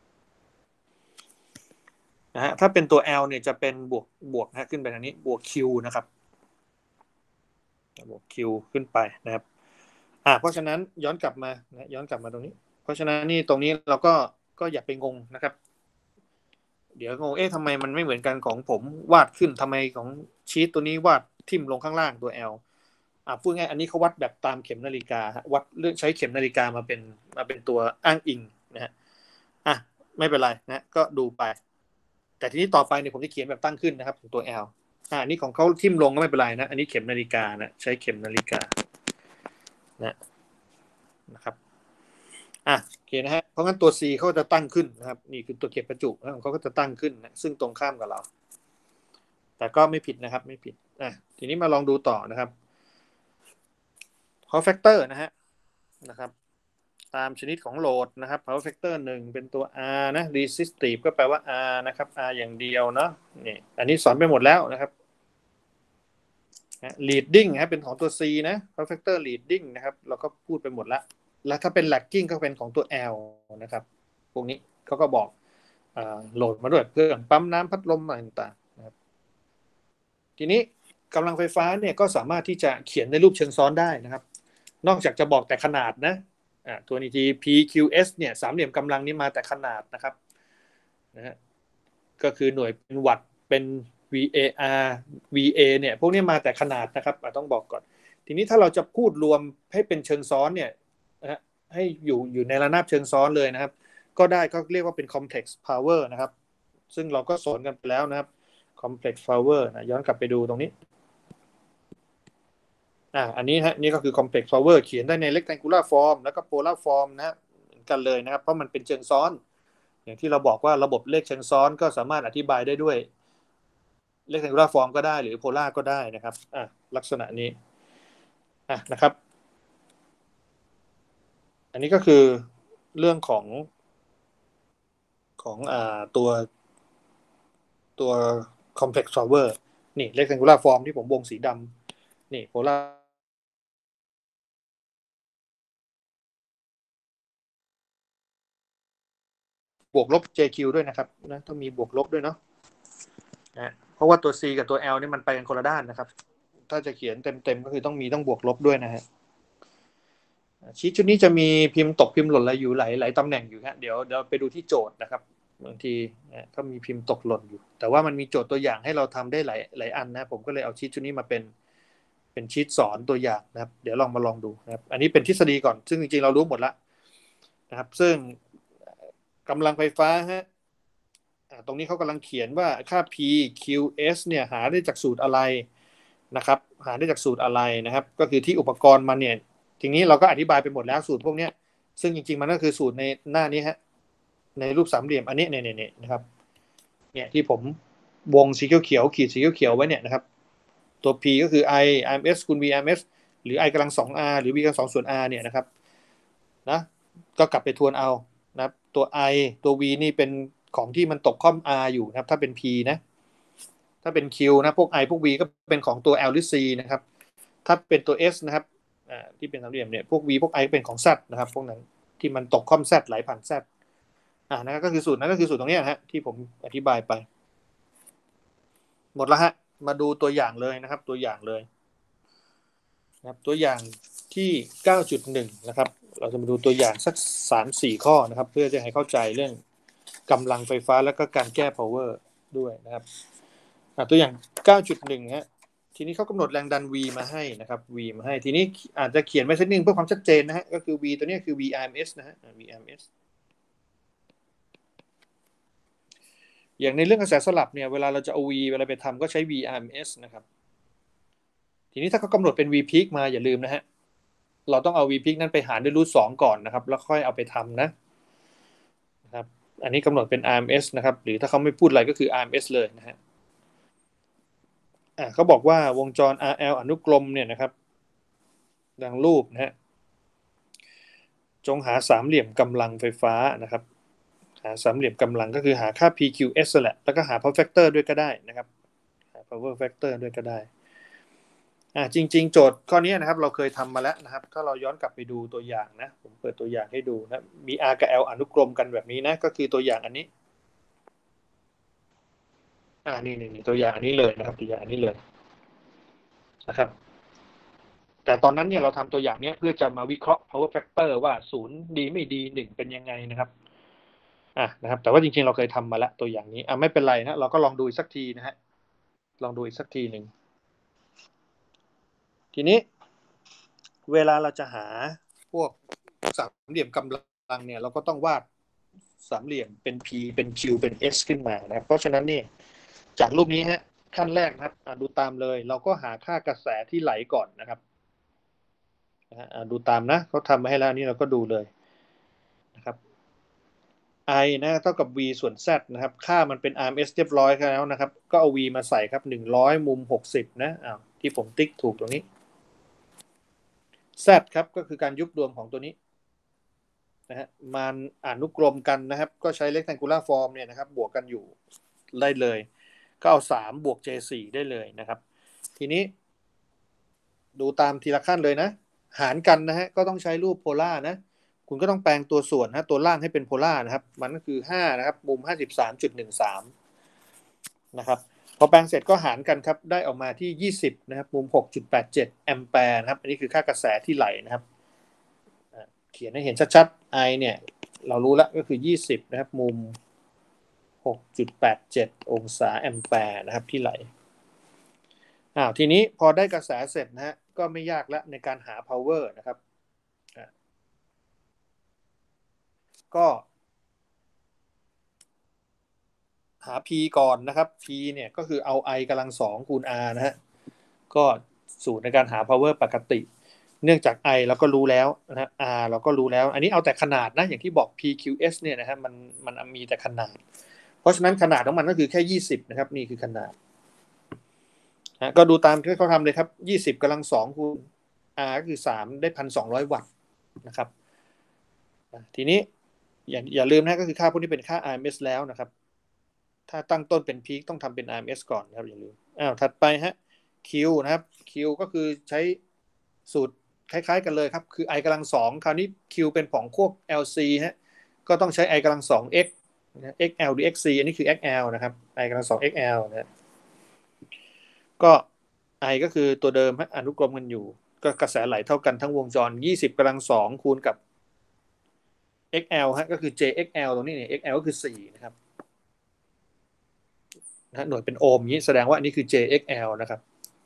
นะฮะถ้าเป็นตัว L เนี่ยจะเป็นบวกนะขึ้นไปทางนี้บวก Q นะครับบวก Q ขึ้นไปนะครับเพราะฉะนั้นย้อนกลับมานะย้อนกลับมาตรงนี้เพราะฉะนั้นนี่ตรงนี้เราก็อย่าไปงงนะครับเดี๋ยวงงทำไมมันไม่เหมือนกันของผมวาดขึ้นทำไมของชีตตัวนี้วาดทิ่มลงข้างล่างตัว L พูดง่ายอันนี้เขาวัดแบบตามเข็มนาฬิกาวัดเรื่องใช้เข็มนาฬิกามาเป็นตัวอ้างอิงนะฮะไม่เป็นไรนะก็ดูไปแต่ทีนี้ต่อไปเนี่ยผมจะเขียนแบบตั้งขึ้นนะครับของตัว L อันนี้ของเขาทิ่มลงก็ไม่เป็นไรนะอันนี้เข็มนาฬิกานะใช้เข็มนาฬิกานะครับโอเคนะฮะเพราะงั้นตัว C เขาจะตั้งขึ้นนะครับนี่คือตัวเก็บประจุของเขาก็จะตั้งขึ้นนะซึ่งตรงข้ามกับเราแต่ก็ไม่ผิดนะครับไม่ผิดทีนี้มาลองดูต่อนะครับpower factor นะครับตามชนิดของโหลดนะครับ power factor 1เป็นตัว R นะ resistive ก็แปลว่า R นะครับ R อย่างเดียวเนาะนี่อันนี้สอนไปหมดแล้วนะครับ leading ครับเป็นของตัว C นะ power factor leading นะครับเราก็พูดไปหมดแล้วถ้าเป็น lagging ก็เป็นของตัว L นะครับพวกนี้เขาก็บอกโหลดมาด้วยเครื่องปั๊มน้ำพัดลมอะไรต่างๆนะครับทีนี้กำลังไฟฟ้าเนี่ยก็สามารถที่จะเขียนในรูปเชิงซ้อนได้นะครับนอกจากจะบอกแต่ขนาดนะตัวนี้ที PQS เนี่ยสามเหลี่ยมกำลังนี้มาแต่ขนาดนะครับนะฮะก็คือหน่วยเป็นวัตต์เป็น VAR VA เนี่ยพวกนี้มาแต่ขนาดนะครับต้องบอกก่อนทีนี้ถ้าเราจะพูดรวมให้เป็นเชิงซ้อนเนี่ยนะฮะให้อยู่ในระนาบเชิงซ้อนเลยนะครับก็ได้ก็เรียกว่าเป็น complex power นะครับซึ่งเราก็สอนกันไปแล้วนะครับ complex power นะย้อนกลับไปดูตรงนี้อันนี้ฮะนี่ก็คือ complex power เขียนได้ใน rectangular form แล้วก็ polar form นะเหมือนกันเลยนะครับเพราะมันเป็นเชิงซ้อนอย่างที่เราบอกว่าระบบเลขเชิงซ้อนก็สามารถอธิบายได้ด้วย rectangular form ก็ได้หรือ polar ก็ได้นะครับลักษณะนี้นะครับอันนี้ก็คือเรื่องของตัว complex power นี่ rectangular form ที่ผมวงสีดำนี่ polar บวกลบ JQ ด้วยนะครับนะต้องมีบวกลบด้วยเนาะเพราะว่าตัว C กับตัว L นี่มันไปกันคนละด้านนะครับถ้าจะเขียนเต็มๆก็คือต้องบวกลบด้วยนะฮะชีทชุดนี้จะมีพิมพ์ตกพิมพ์หล่นอะไรอยู่หลายตำแหน่งอยู่ฮะเดี๋ยวไปดูที่โจทย์นะครับบางทีก็มีพิมพ์ตกหล่นอยู่แต่ว่ามันมีโจทย์ตัวอย่างให้เราทำได้หลายอันนะผมก็เลยเอาชีทชุดนี้มาเป็นชีทสอนตัวอย่างนะครับเดี๋ยวลองดูนะครับอันนี้เป็นทฤษฎีก่อนซึ่งจริงๆเรารู้หมดแล้วนะครับซึ่งกำลังไฟฟ้าฮะตรงนี้เขากำลังเขียนว่าค่า P QS เนี่ยหาได้จากสูตรอะไรนะครับหาได้จากสูตรอะไรนะครับก็คือที่อุปกรณ์มันเนี่ยทีนี้เราก็อธิบายไปหมดแล้วสูตรพวกนี้ซึ่งจริงๆมันก็คือสูตรในหน้านี้ฮะในรูปสามเหลี่ยมอันนี้เนี่ยนะครับเนี่ยที่ผมวงสีเขียวขีดสีเขียวไว้เนี่ยนะครับตัว P ก็คือ I IMS คูณ V IMS หรือ I กำลัง 2R หรือ V กำลัง2ส่วน R เนี่ยนะครับนะก็กลับไปทวนเอานะครับตัว I ตัว V นี่เป็นของที่มันตกค่อม R อยู่นะครับถ้าเป็น P นะถ้าเป็น Q นะพวก I พวก V ก็เป็นของตัว L หรือ C นะครับถ้าเป็นตัว S นะครับที่เป็นสามเหลี่ยมเนี่ยพวก V พวก I เป็นของ Z นะครับพวกนั้นที่มันตกค่อม Z ไหลผ่าน Z นั่นก็คือสูตรตรงนี้นะฮะที่ผมอธิบายไปหมดแล้วฮะมาดูตัวอย่างเลยนะครับตัวอย่างเลยนะครับตัวอย่างที่ 9.1 นะครับเราจะมาดูตัวอย่างสัก 3-4 ข้อนะครับเพื่อจะให้เข้าใจเรื่องกำลังไฟฟ้าแล้วก็การแก้ power ด้วยนะครับตัวอย่าง 9.1 ฮะทีนี้เขากำหนดแรงดัน V มาให้นะครับ V มาให้ทีนี้อาจจะเขียนไว้สักนิดนึงเพื่อความชัดเจนนะฮะก็คือ V ตัวนี้คือ VRMS นะฮะ VRMS อย่างในเรื่องกระแสสลับเนี่ยเวลาเราจะเอา V เวลาไปทำก็ใช้ VRMS นะครับทีนี้ถ้าเขากำหนดเป็น V peak มาอย่าลืมนะฮะเราต้องเอา V peak นั้นไปหารด้วยรูท2ก่อนนะครับแล้วค่อยเอาไปทำนะครับอันนี้กำหนดเป็น RMS นะครับหรือถ้าเขาไม่พูดอะไรก็คือ RMS เลยนะฮะเขาบอกว่าวงจร RL อนุกรมเนี่ยนะครับดังรูปนะฮะจงหาสามเหลี่ยมกำลังไฟฟ้านะครับหาสามเหลี่ยมกำลังก็คือหาค่า PQS แหละแล้วก็หา power factor ด้วยก็ได้นะครับหา power factor ด้วยก็ได้จริงๆโจทย์ข้อนี้นะครับเราเคยทำมาแล้วนะครับถ้าเราย้อนกลับไปดูตัวอย่างนะผมเปิดตัวอย่างให้ดูนะมี R กับ L อนุกรมกันแบบนี้นะก็คือตัวอย่างอันนี้นี่ตัวอย่างอันนี้เลยนะครับตัวอย่างอันนี้เลยนะครับแต่ตอนนั้นเนี่ยเราทำตัวอย่างนี้เพื่อจะมาวิเคราะห์ power factor ว่า0ดีไม่ดี1เป็นยังไงนะครับนะครับแต่ว่าจริงๆเราเคยทำมาแล้วตัวอย่างนี้ไม่เป็นไรนะเราก็ลองดูอีกสักทีนะฮะลองดูอีกสักทีหนึ่งทีนี้เวลาเราจะหาพวกสามเหลี่ยมกำลังเนี่ยเราก็ต้องวาดสามเหลี่ยมเป็น P เป็น Q เป็น S ขึ้นมานะครับเพราะฉะนั้นนี่จากรูปนี้ฮะขั้นแรกนะครับดูตามเลยเราก็หาค่ากระแสที่ไหลก่อนนะครับดูตามนะเขาทำมาให้แล้วนี่เราก็ดูเลยนะครับ I นะเท่ากับ V ส่วน Z นะครับค่ามันเป็น RMS เรียบร้อยแล้วนะครับก็เอา V มาใส่ครับ100มุม60นะที่ผมติ๊กถูกตรงนี้ Z ครับก็คือการยุบรวมของตัวนี้นะฮะมันอนุกรมกันนะครับก็ใช้ rectangular form เนี่ยนะครับบวกกันอยู่ได้เลยก็เอา3บวก J4 ได้เลยนะครับทีนี้ดูตามทีละขั้นเลยนะหารกันนะฮะก็ต้องใช้รูปโพล่านะคุณก็ต้องแปลงตัวส่วนนะตัวล่างให้เป็นโพล่านะครับมันก็คือ5นะครับมุม 53.13 นะครับพอแปลงเสร็จก็หารกันครับได้ออกมาที่20นะครับมุม 6.87 แอมแปร์นะครับอันนี้คือค่ากระแสที่ไหลนะครับเขียนให้เห็นชัดๆ I เนี่ยเรารู้แล้วก็คือ20นะครับมุม 6.87 องศาแอมแปร์นะครับที่ไหลทีนี้พอได้กระแสเสร็จนะฮะก็ไม่ยากแล้วในการหา power นะครับก็หา P ก่อนนะครับ P เนี่ยก็คือเอา I กำลัง2คูณ R นะฮะก็สูตรในการหา power ปกติเนื่องจาก I เราก็รู้แล้วนะฮะ R เราก็รู้แล้วอันนี้เอาแต่ขนาดนะอย่างที่บอก PQS เนี่ยนะฮะมันมีแต่ขนาดเพราะฉะนั้นขนาดของมันก็คือแค่20นะครับนี่คือขนาดก็ดูตามที่เขาทำเลยครับ20กำลัง2คูณ R ก็คือ3ได้ 1,200 วัตต์นะครับทีนี้อย่าลืมนะก็คือค่าพวกนี้เป็นค่า RMS แล้วนะครับถ้าตั้งต้นเป็นพีคต้องทำเป็น RMS ก่อนนะครับอย่าลืมถัดไปฮะ Q นะครับ Q ก็คือใช้สูตรคล้ายๆกันเลยครับคือ I กำลัง2คราวนี้ Q เป็นผองควบ LC ฮะก็ต้องใช้ I กำลัง2 x XL หรือ XC อันนี้คือ XL นะครับ I กำลัง2 XL นะก็ I ก็คือตัวเดิมอนุกรมกันอยู่ก็กระแสไหลเท่ากันทั้งวงจร20กำลัง2คูณกับ XL ฮะก็คือ JXL ตรงนี้เนี่ย XL ก็คือ4นะครับหน่วยเป็นโอห์มนี้แสดงว่าอันนี้คือ JXL นะครับ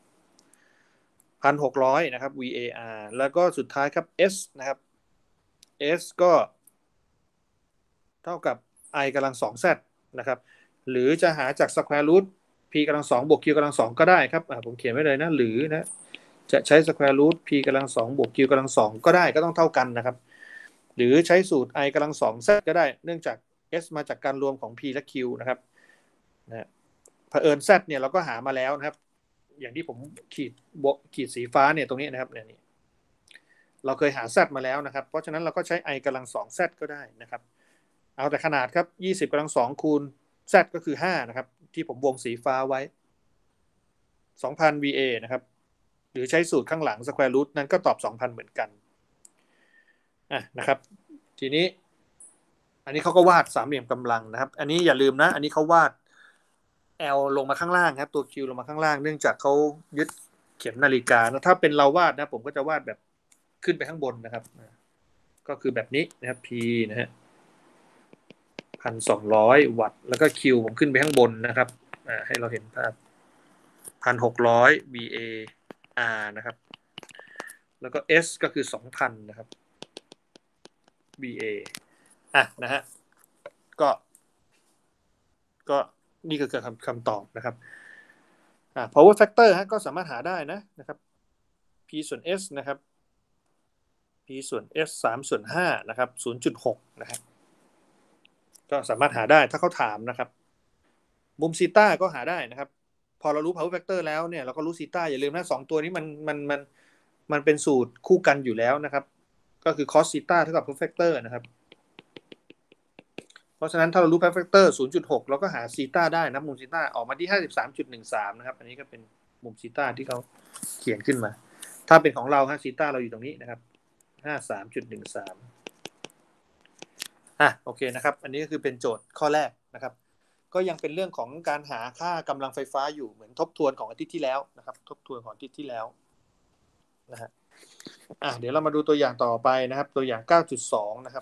1,600นะครับ VAR แล้วก็สุดท้ายครับ S นะครับ S ก็เท่ากับ I กำลัง 2Z นะครับหรือจะหาจาก square root P กำลัง2บวก Q กำลัง2ก็ได้ครับผมเขียนไว้เลยนะหรือนะจะใช้ square root P กำลัง2บวก Q กำลัง2ก็ได้ก็ต้องเท่ากันนะครับหรือใช้สูตร I กำลัง 2Z ก็ได้เนื่องจาก S มาจากการรวมของ P และ Q นะครับนะเผอิญ Z เนี่ยเราก็หามาแล้วนะครับอย่างที่ผมขีดสีฟ้าเนี่ยตรงนี้นะครับเนี่ยเราเคยหา Z มาแล้วนะครับเพราะฉะนั้นเราก็ใช้ I กำลัง 2Z ก็ได้นะครับเอาแต่ขนาดครับ20กำลัง2คูณ Z ก็คือ5นะครับที่ผมวงสีฟ้าไว้ 2,000 VA นะครับหรือใช้สูตรข้างหลัง square root นั้นก็ตอบ 2,000 เหมือนกันนะครับทีนี้อันนี้เขาก็วาดสามเหลี่ยมกำลังนะครับอันนี้อย่าลืมนะอันนี้เขาวาด L ลงมาข้างล่างครับตัว Q ลงมาข้างล่างเนื่องจากเขายึดเข็มนาฬิกานะถ้าเป็นเราวาดนะผมก็จะวาดแบบขึ้นไปข้างบนนะครับก็คือแบบนี้นะครับ P นะฮะ1,200 วัตต์แล้วก็ Q ผมขึ้นไปข้างบนนะครับให้เราเห็นภาพ1,600 VAR นะครับแล้วก็ S ก็คือ 2,000 นะครับ VA นะฮะก็นี่คือคำตอบนะครับpower factor ฮะก็สามารถหาได้นะครับ P ส่วน S นะครับ P ส่วน S 3 ส่วน 5นะครับ 0.6 นะครับก็สามารถหาได้ถ้าเขาถามนะครับมุมซีต้าก็หาได้นะครับพอเรารู้ power factor แล้วเนี่ยเราก็รู้ซีต้าอย่าลืมนะ2ตัวนี้มันเป็นสูตรคู่กันอยู่แล้วนะครับก็คือ cos ซีต้าเท่ากับ power factor นะครับเพราะฉะนั้นถ้าเรารู้ power factor 0.6 เราก็หาซีต้าได้นะมุมซีต้าออกมาที่ 53.13 นะครับอันนี้ก็เป็นมุมซีต้าที่เขาเขียนขึ้นมาถ้าเป็นของเราซีต้าเราอยู่ตรงนี้นะครับ53.13โอเคนะครับอันนี้ก็คือเป็นโจทย์ข้อแรกนะครับก็ยังเป็นเรื่องของการหาค่ากำลังไฟฟ้าอยู่เหมือนทบทวนของอาทิตย์ที่แล้วนะครับทบทวนของอาทิตย์ที่แล้วนะฮะเดี๋ยวเรามาดูตัวอย่างต่อไปนะครับตัวอย่าง 9.2 นะครับ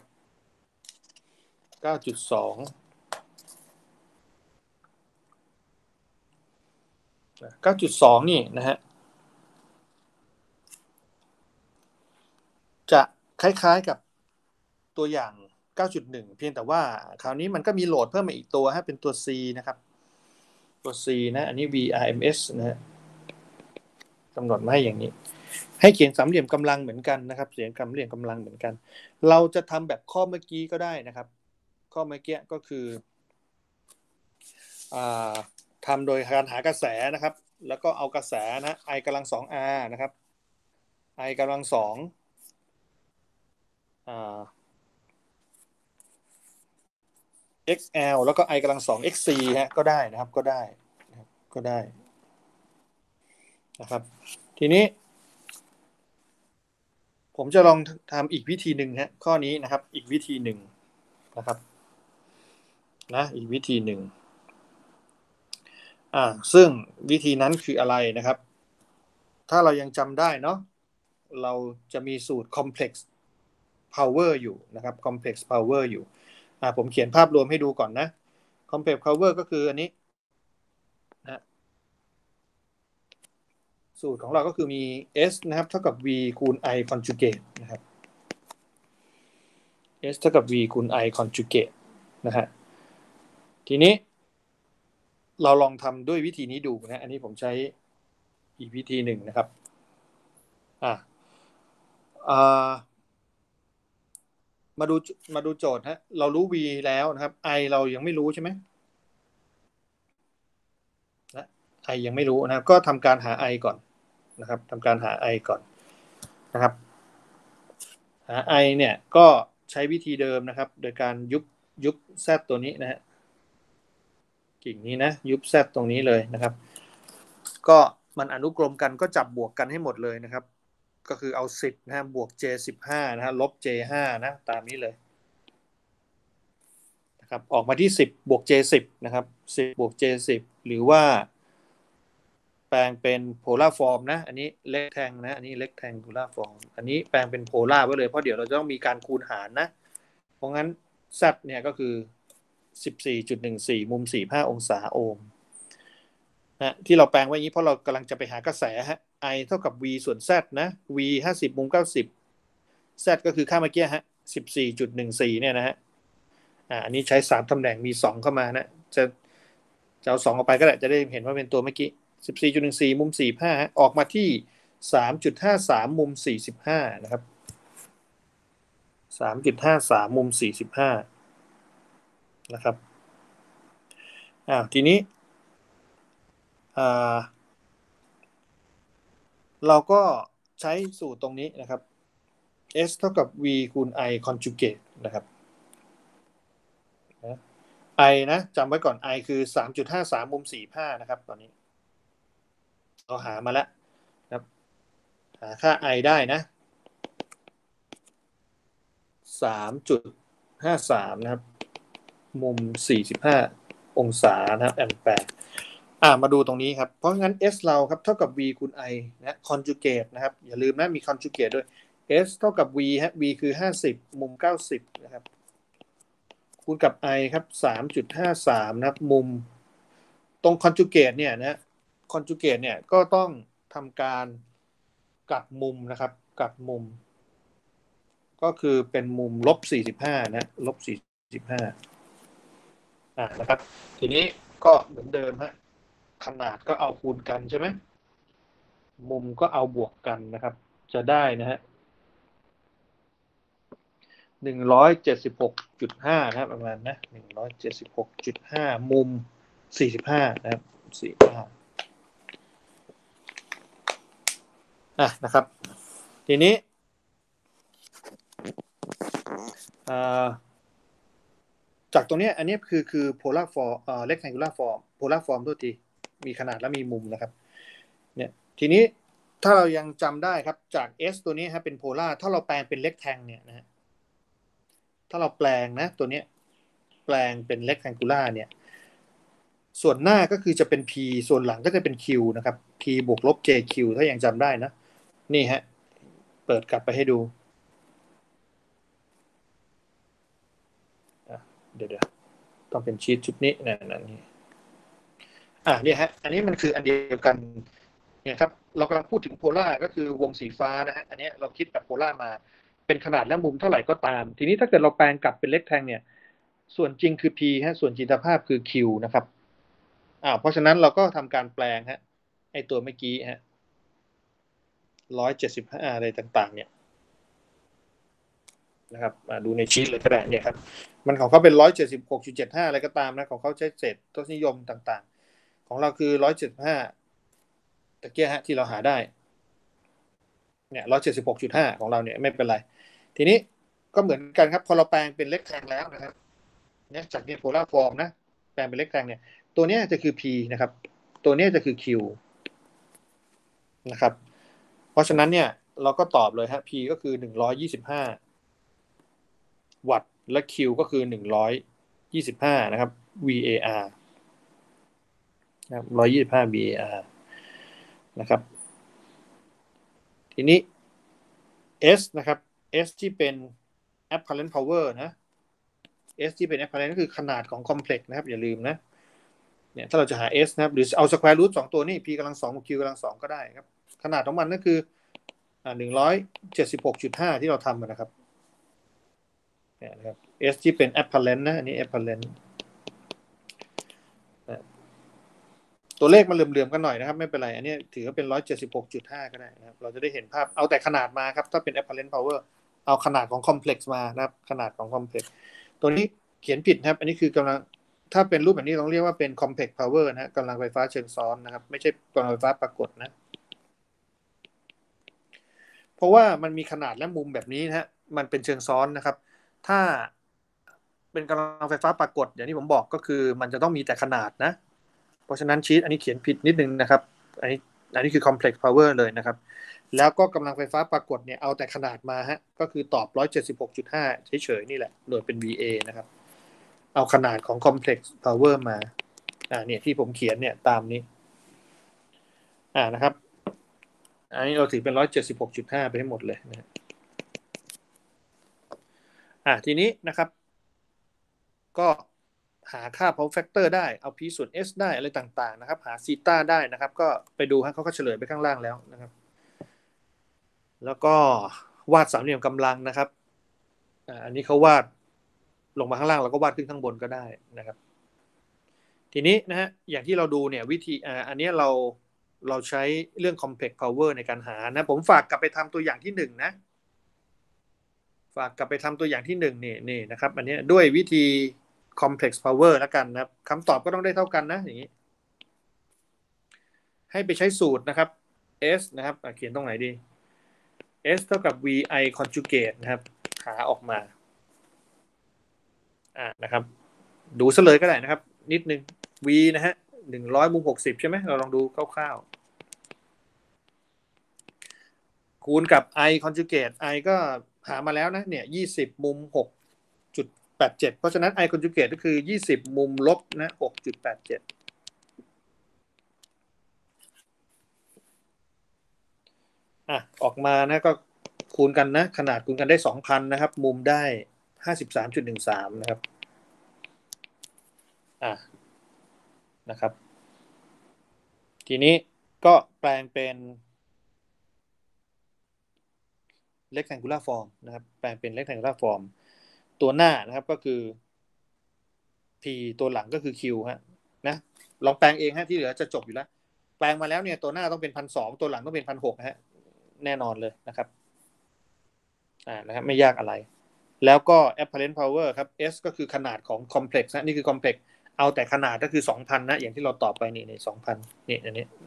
9.2 9.2 นี่นะฮะจะคล้ายๆกับตัวอย่าง 9.1 เพียงแต่ว่าคราวนี้มันก็มีโหลดเพิ่มมาอีกตัวเป็นตัว C นะครับตัว C นะอันนี้ VRMS นะฮะกำหนดมาให้อย่างนี้ให้เขียนสามเหลี่ยมกำลังเหมือนกันนะครับเขียนสามเหลี่ยมกำลังเหมือนกันเราจะทำแบบข้อเมื่อกี้ก็ได้นะครับข้อเมื่อกี้ก็คือทำโดยการหากระแสนะครับแล้วก็เอากระแสนะ I กำลัง 2R นะครับ I กำลัง2XL แล้วก็ I กำลัง2 XC ก็ได้นะครับก็ได้นะครับทีนี้ผมจะลองทำอีกวิธีหนึ่งฮะข้อนี้นะครับอีกวิธีหนึ่งนะครับนะอีกวิธีหนึ่งซึ่งวิธีนั้นคืออะไรนะครับถ้าเรายังจำได้เนาะเราจะมีสูตร complex power อยู่นะครับ complex power อยู่ผมเขียนภาพรวมให้ดูก่อนนะ complex power ก็คืออันนี้นะสูตรของเราก็คือมี s นะครับเท่ากับ v คูณ i conjugate นะครับ s เท่ากับ v คูณ i conjugate นะฮะทีนี้เราลองทำด้วยวิธีนี้ดูนะอันนี้ผมใช้อีกวิธีหนึ่งนะครับอ่าอ่ามาดูโจทย์ฮะเรารู้ v แล้วนะครับ i เรายังไม่รู้ใช่ไหมนะ i ยังไม่รู้นะครับก็ทำการหา i ก่อนนะครับทำการหา i ก่อนนะครับหา i เนี่ยก็ใช้วิธีเดิมนะครับโดยการยุบ z ตัวนี้นะฮะกิ่งนี้นะยุบ z ตรงนี้เลยนะครับก็มันอนุกรมกันก็จับบวกกันให้หมดเลยนะครับก็คือเอา10นะฮะบวก j 15นะฮะลบ j 5นะตามนี้เลยนะครับออกมาที่10บวก j 10นะครับ10บวก j 10หรือว่าแปลงเป็นโพลาร์ฟอร์มนะอันนี้เล็กแทงนะอันนี้เล็กแทงโพลาร์ฟอร์มอันนี้แปลงเป็นโพลาร์ไว้เลยเพราะเดี๋ยวเราจะต้องมีการคูณหารนะเพราะงั้น z เนี่ยก็คือ 14.14 มุม45องศาโอห์มนะที่เราแปลงไว้อย่างนี้เพราะเรากำลังจะไปหากระแสฮะ i เท่ากับ v ส่วน z นะ v 50มุม90 z ก็คือค่าเมื่อกี้ฮะ 14.14 เนี่ยนะฮะอันนี้ใช้3ตำแหน่งมี2เข้ามานะจะเอา2ออกไปก็ได้จะได้เห็นว่าเป็นตัวเมื่อกี้ 14.14 มุม45ฮะออกมาที่ 3.53 มุม45นะครับ 3.53 มุม45นะครับทีนี้เราก็ใช้สูตรตรงนี้นะครับ s เท่ากับ v คูณ i conjugate นะครับ i นะจำไว้ก่อน i คือ 3.53 มุม45นะครับตอนนี้เราหามาแล้วนะครับหาค่า i ได้นะ 3.53 นะครับมุม45องศานะครับแอมแปร์มาดูตรงนี้ครับเพราะงั้น s เราครับเท่ากับ v คูณ i นะ conjugate นะครับอย่าลืมนะมี conjugate ด้วย s เท่ากับ v ฮะ v คือ50มุม90นะครับคูณกับ i ครับ 3.53 นะครับมุมตรง conjugate เนี่ยนะ conjugate เนี่ยก็ต้องทำการกลับมุมนะครับกลับมุมก็คือเป็นมุมลบ45นะลบ45นะครับทีนี้ก็เหมือนเดิมฮะขนาดก็เอาคูณกันใช่ไหมมุมก็เอาบวกกันนะครับจะได้นะฮะ176.5นะครับประมาณนะ176.5มุม45นะครับ45นะครับทีนี้จากตรงนี้อันนี้คือ polar form rectangular form polar form ตัวทีมีขนาดและมีมุมนะครับเนี่ยทีนี้ถ้าเรายังจำได้ครับจาก S ตัวนี้ฮะเป็น polar ถ้าเราแปลงเป็น rectangle เนี่ยนะถ้าเราแปลงนะตัวนี้แปลงเป็น rectangular เนี่ยส่วนหน้าก็คือจะเป็น P ส่วนหลังก็จะเป็น Q นะครับ P บวกลบ JQ ถ้ายังจำได้นะนี่ฮะเปิดกลับไปให้ดูเดี๋ยวต้องเป็นชีทชุดนี้นี่เนี่ยฮะอันนี้มันคืออันเดียวกันเนี่ยครับเรากำลังพูดถึงโพล่าก็คือวงสีฟ้านะฮะอันนี้เราคิดแบบโพล่ามาเป็นขนาดและมุมเท่าไหร่ก็ตามทีนี้ถ้าเกิดเราแปลงกลับเป็นเล็กแทงเนี่ยส่วนจริงคือ p ฮะส่วนจินตภาพคือ q นะครับเพราะฉะนั้นเราก็ทำการแปลงฮะไอตัวเมื่อกี้ฮะ175อะไรต่างๆเนี่ยนะครับดูในชีทเลยก็ได้เนี่ยครับมันของเขาเป็น176.75อะไรก็ตามนะของเขาใช้เศษทศนิยมต่างๆของเราคือ175ตะเกียฮะที่เราหาได้เนี่ย176.5ของเราเนี่ยไม่เป็นไรทีนี้ก็เหมือนกันครับพอเราแปลงเป็นเล็กแทงแล้วนะครับเนี่ยจากเนี่ยโพลาร์ฟอร์มนะแปลงเป็นเล็กแทงเนี่ยตัวนี้จะคือ p นะครับตัวนี้จะคือ q นะครับเพราะฉะนั้นเนี่ยเราก็ตอบเลยฮะ P ก็คือ125วัตต์และ Q ก็คือ125นะครับ VAR นะครับ125 VAR นะครับทีนี้ S นะครับ S ที่เป็น apparent power นะ S ที่เป็น apparent ก็คือขนาดของ complex นะครับอย่าลืมนะเนี่ยถ้าเราจะหา S นะครับหรือเอา square root 2ตัวนี่ P กำลัง2 Q กำลัง2ก็ได้ครับขนาดของมันก็คือ176.5ที่เราทำนะครับเนี่ยนะครับ S ที่เป็น apparent นะอันนี้ apparent ตัวเลขมันเหลื่อมๆกันหน่อยนะครับไม่เป็นไรอันนี้ถือว่าเป็น176.5ก็ได้นะครับเราจะได้เห็นภาพเอาแต่ขนาดมาครับถ้าเป็น apparent power เอาขนาดของ complex มานะครับขนาดของ complex ตัวนี้เขียนผิดนะครับอันนี้คือกำลังถ้าเป็นรูปแบบนี้ต้องเรียกว่าเป็น complex power นะกำลังไฟฟ้าเชิงซ้อนนะครับไม่ใช่กำลังไฟฟ้าปรากฏนะเพราะว่ามันมีขนาดและมุมแบบนี้นะฮะมันเป็นเชิงซ้อนนะครับถ้าเป็นกำลังไฟฟ้าปรากฏอย่างที่ผมบอกก็คือมันจะต้องมีแต่ขนาดนะเพราะฉะนั้นชีตอันนี้เขียนผิดนิดนึงนะครับอันนี้คือ complex power เลยนะครับแล้วก็กำลังไฟฟ้าปรากฏเนี่ยเอาแต่ขนาดมาฮะก็คือตอบ176.5เฉยๆนี่แหละโดยเป็น VA นะครับเอาขนาดของ complex power มาเนี่ยที่ผมเขียนเนี่ยตามนี้นะครับอันนี้เราถือเป็น176.5ไปให้หมดเลยนะทีนี้นะครับก็หาค่า power factor ได้เอา p ส่วน s ได้อะไรต่างๆนะครับหาซีต้าได้นะครับก็ไปดูฮะเขาก็เฉลยไปข้างล่างแล้วนะครับแล้วก็วาดสามเหลี่ยมกำลังนะครับอันนี้เขาวาดลงมาข้างล่างเราก็วาดขึ้นข้างบนก็ได้นะครับทีนี้นะฮะอย่างที่เราดูเนี่ยวิธีอันนี้เราใช้เรื่อง complex power ในการหานะผมฝากกลับไปทำตัวอย่างที่หนึ่งนะฝากกลับไปทำตัวอย่างที่หนึ่งนี่นะครับอันนี้ด้วยวิธี complex power แล้วกันนะครับคำตอบก็ต้องได้เท่ากันนะอย่างนี้ให้ไปใช้สูตรนะครับ S นะครับเขียนตรงไหนดี S เท่ากับ VI conjugate นะครับหาออกมานะครับดูซะเลยก็ได้นะครับนิดนึง V นะฮะ100มุม60ใช่ไหมเราลองดูคร่าวๆคูณกับ I conjugate I ก็หามาแล้วนะเนี่ย20มุม6.87เพราะฉะนั้น I conjugate ก็คือ20มุมลบนะ6.87ออกมานะก็คูณกันนะขนาดคูณกันได้ 2,000 นะครับมุมได้ 53.13 นะครับนะครับทีนี้ก็แปลงเป็น rectangular form นะครับแปลงเป็น rectangular form ตัวหน้านะครับก็คือ P ตัวหลังก็คือ Q ฮะนะลองแปลงเองฮะที่เหลือจะจบอยู่แล้วแปลงมาแล้วเนี่ยตัวหน้าต้องเป็น1,200ตัวหลังต้องเป็น1,600ฮะแน่นอนเลยนะครับนะครับไม่ยากอะไรแล้วก็ apparent power ครับ S ก็คือขนาดของ complex นะนี่คือ complex เอาแต่ขนาดก็คือ 2,000 นะอย่างที่เราตอบไปนี่2,000นี่อันนี้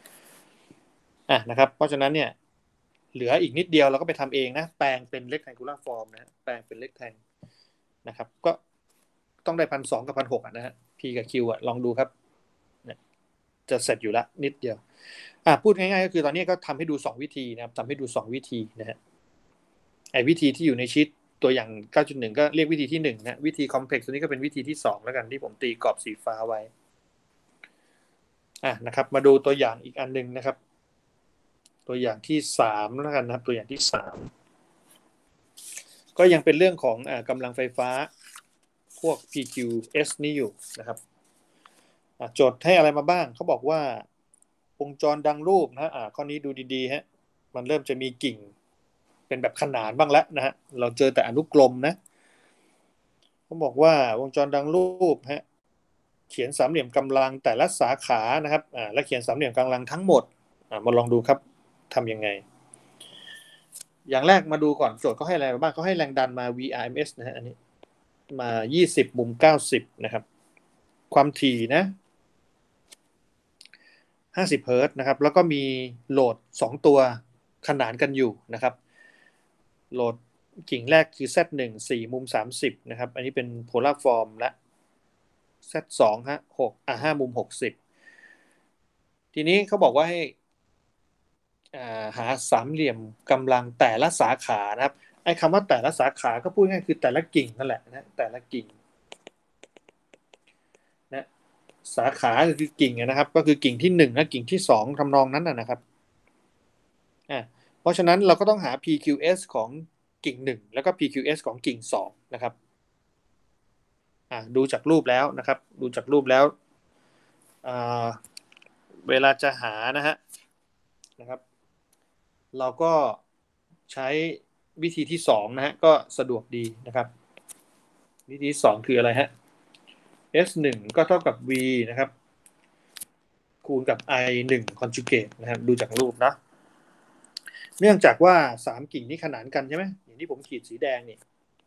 นะครับเพราะฉะนั้นเนี่ยเหลืออีกนิดเดียวเราก็ไปทำเองนะแปลงเป็น rectangular form นะแปลงเป็น rectangle นะครับก็ต้องได้1,200กับ1,600นะฮะ P กับ Q ลองดูครับจะเสร็จอยู่แล้วนิดเดียวพูดง่ายๆก็คือตอนนี้ก็ทำให้ดู2วิธีนะครับทำให้ดู2วิธีนะฮะไอ้วิธีที่อยู่ในชีตตัวอย่าง 9.1 ก็เรียกวิธีที่1นะวิธี complex ตัวนี้ก็เป็นวิธีที่2แล้วกันที่ผมตีกรอบสีฟ้าไว้นะครับมาดูตัวอย่างอีกอันนึงนะครับตัวอย่างที่3แล้วกันนะครับตัวอย่างที่3ก็ยังเป็นเรื่องของกำลังไฟฟ้าพวก PQS นี่อยู่นะครับโจทย์ให้อะไรมาบ้างเขาบอกว่าวงจรดังรูปนะข้อนี้ดูดีๆฮะมันเริ่มจะมีกิ่งเป็นแบบขนานบ้างแล้วนะฮะเราเจอแต่อนุกรมนะเขาบอกว่าวงจรดังรูปฮะเขียนสามเหลี่ยมกำลังแต่ละสาขานะครับและเขียนสามเหลี่ยมกำลังทั้งหมดมาลองดูครับทำยังไงอย่างแรกมาดูก่อนโจทย์เขาให้อะไรบ้างเขาให้แรงดันมา VRMS นะฮะอันนี้มา20มุม90นะครับความถี่นะ50เฮิร์ตซ์นะครับแล้วก็มีโหลด2ตัวขนานกันอยู่นะครับโหลดกิ่งแรกคือ Z1 4มุม30นะครับอันนี้เป็นโพลาร์ฟอร์มและ Z2 ฮะ6 5มุม60ทีนี้เขาบอกว่าให้หาสามเหลี่ยมกำลังแต่ละสาขานะครับไอ้คำว่าแต่ละสาขาก็พูดง่ายคือแต่ละกิ่งนั่นแหละนะแต่ละกิ่งนะสาขาคือกิ่งนะครับก็คือกิ่งที่1และกิ่งที่2ทำนองนั้นนะครับเพราะฉะนั้นเราก็ต้องหา PQS ของกิ่ง1แล้วก็ PQS ของกิ่ง2นะครับดูจากรูปแล้วนะครับดูจากรูปแล้วเวลาจะหานะครับเราก็ใช้วิธีที่2นะฮะก็สะดวกดีนะครับวิธีที่2คืออะไรฮะ S1 ก็เท่ากับ V นะครับคูณกับ I1 conjugate นะครับดูจากรูปนะเนื่องจากว่า3กิ่งนี้ขนานกันใช่ไหมอย่างที่ผมขีดสีแดงนี่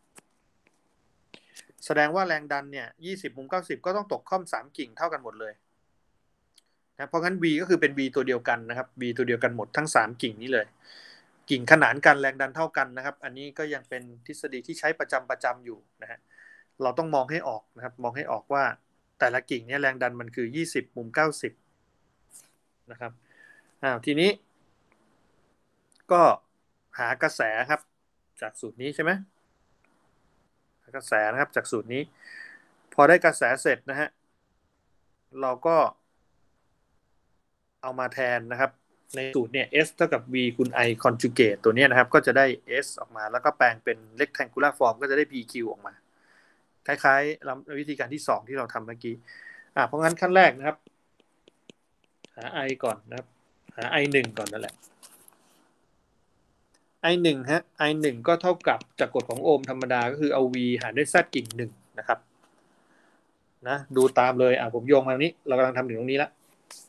แสดงว่าแรงดันเนี่ย20มุม90ก็ต้องตกค่อม3กิ่งเท่ากันหมดเลยนะเพราะงั้น V ก็คือเป็น V ตัวเดียวกันนะครับ V ตัวเดียวกันหมดทั้ง3กิ่งนี้เลยกิ่งขนานกันแรงดันเท่ากันนะครับอันนี้ก็ยังเป็นทฤษฎีที่ใช้ประจำอยู่นะฮะเราต้องมองให้ออกนะครับมองให้ออกว่าแต่ละกิ่งเนี่ยแรงดันมันคือ20มุม90นะครับทีนี้ก็หากระแสครับจากสูตรนี้ใช่ไหมกระแสนะครับจากสูตรนี้พอได้กระแสเสร็จนะฮะเราก็เอามาแทนนะครับในสูตรเนี่ย S เท่ากับ V คูณ I conjugate ตัวนี้นะครับก็จะได้ S ออกมาแล้วก็แปลงเป็น rectangular form ก็จะได้ PQ ออกมาคล้ายๆวิธีการที่2ที่เราทำเมื่อกี้เพราะงั้นขั้นแรกนะครับหา I ก่อนนะครับหา I1 ก่อนนั่นแหละ I1 ฮะ I1 ก็เท่ากับจากกฎของโอห์มธรรมดาก็คือเอา V หารด้วย Z กิ่ง1นะครับนะดูตามเลยผมโยงมาตรงนี้เรากำลังทำถึงตรงนี้แล้ว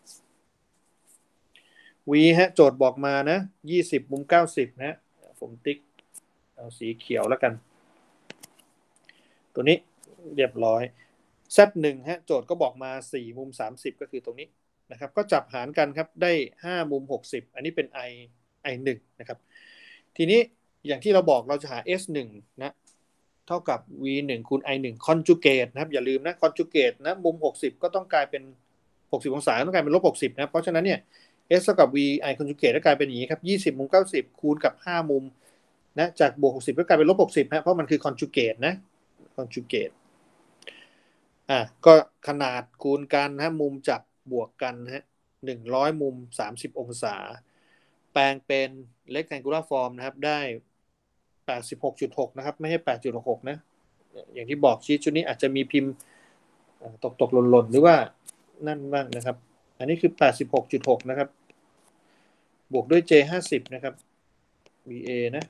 V ฮะโจทย์บอกมานะ20มุม90นะผมติ๊กเอาสีเขียวแล้วกันตัวนี้เรียบร้อย Z1 ฮะโจทย์ก็บอกมา4มุม30ก็คือตรงนี้นะครับก็จับหารกันครับได้5มุม60อันนี้เป็น I1 นะครับทีนี้อย่างที่เราบอกเราจะหา S1 นะเท่ากับ V1 คูณ I1 conjugate นะครับอย่าลืมนะ conjugate นะมุม60ก็ต้องกลายเป็น60องศาต้องกลายเป็น-60นะเพราะฉะนั้นเนี่ย S เท่ากับ V I conjugate ก็กลายเป็นอย่างนี้ครับ20มุม90คูณกับ5มุมนะจากบวก60ก็กลายเป็น-60ฮะเพราะมันคือ conjugate นะ conjugate ก็ขนาดคูณกันนะมุมจับบวกกันฮะ100มุม30องศาแปลงเป็น rectangular form นะครับได้86.6นะครับไม่ใช่8.66นะอย่างที่บอกชีทชุดนี้อาจจะมีพิมพ์ตกหล่นหรือว่านั่นบ้างนะครับอันนี้คือ86.6นะครับบวกด้วย J50 นะครับ VA นะ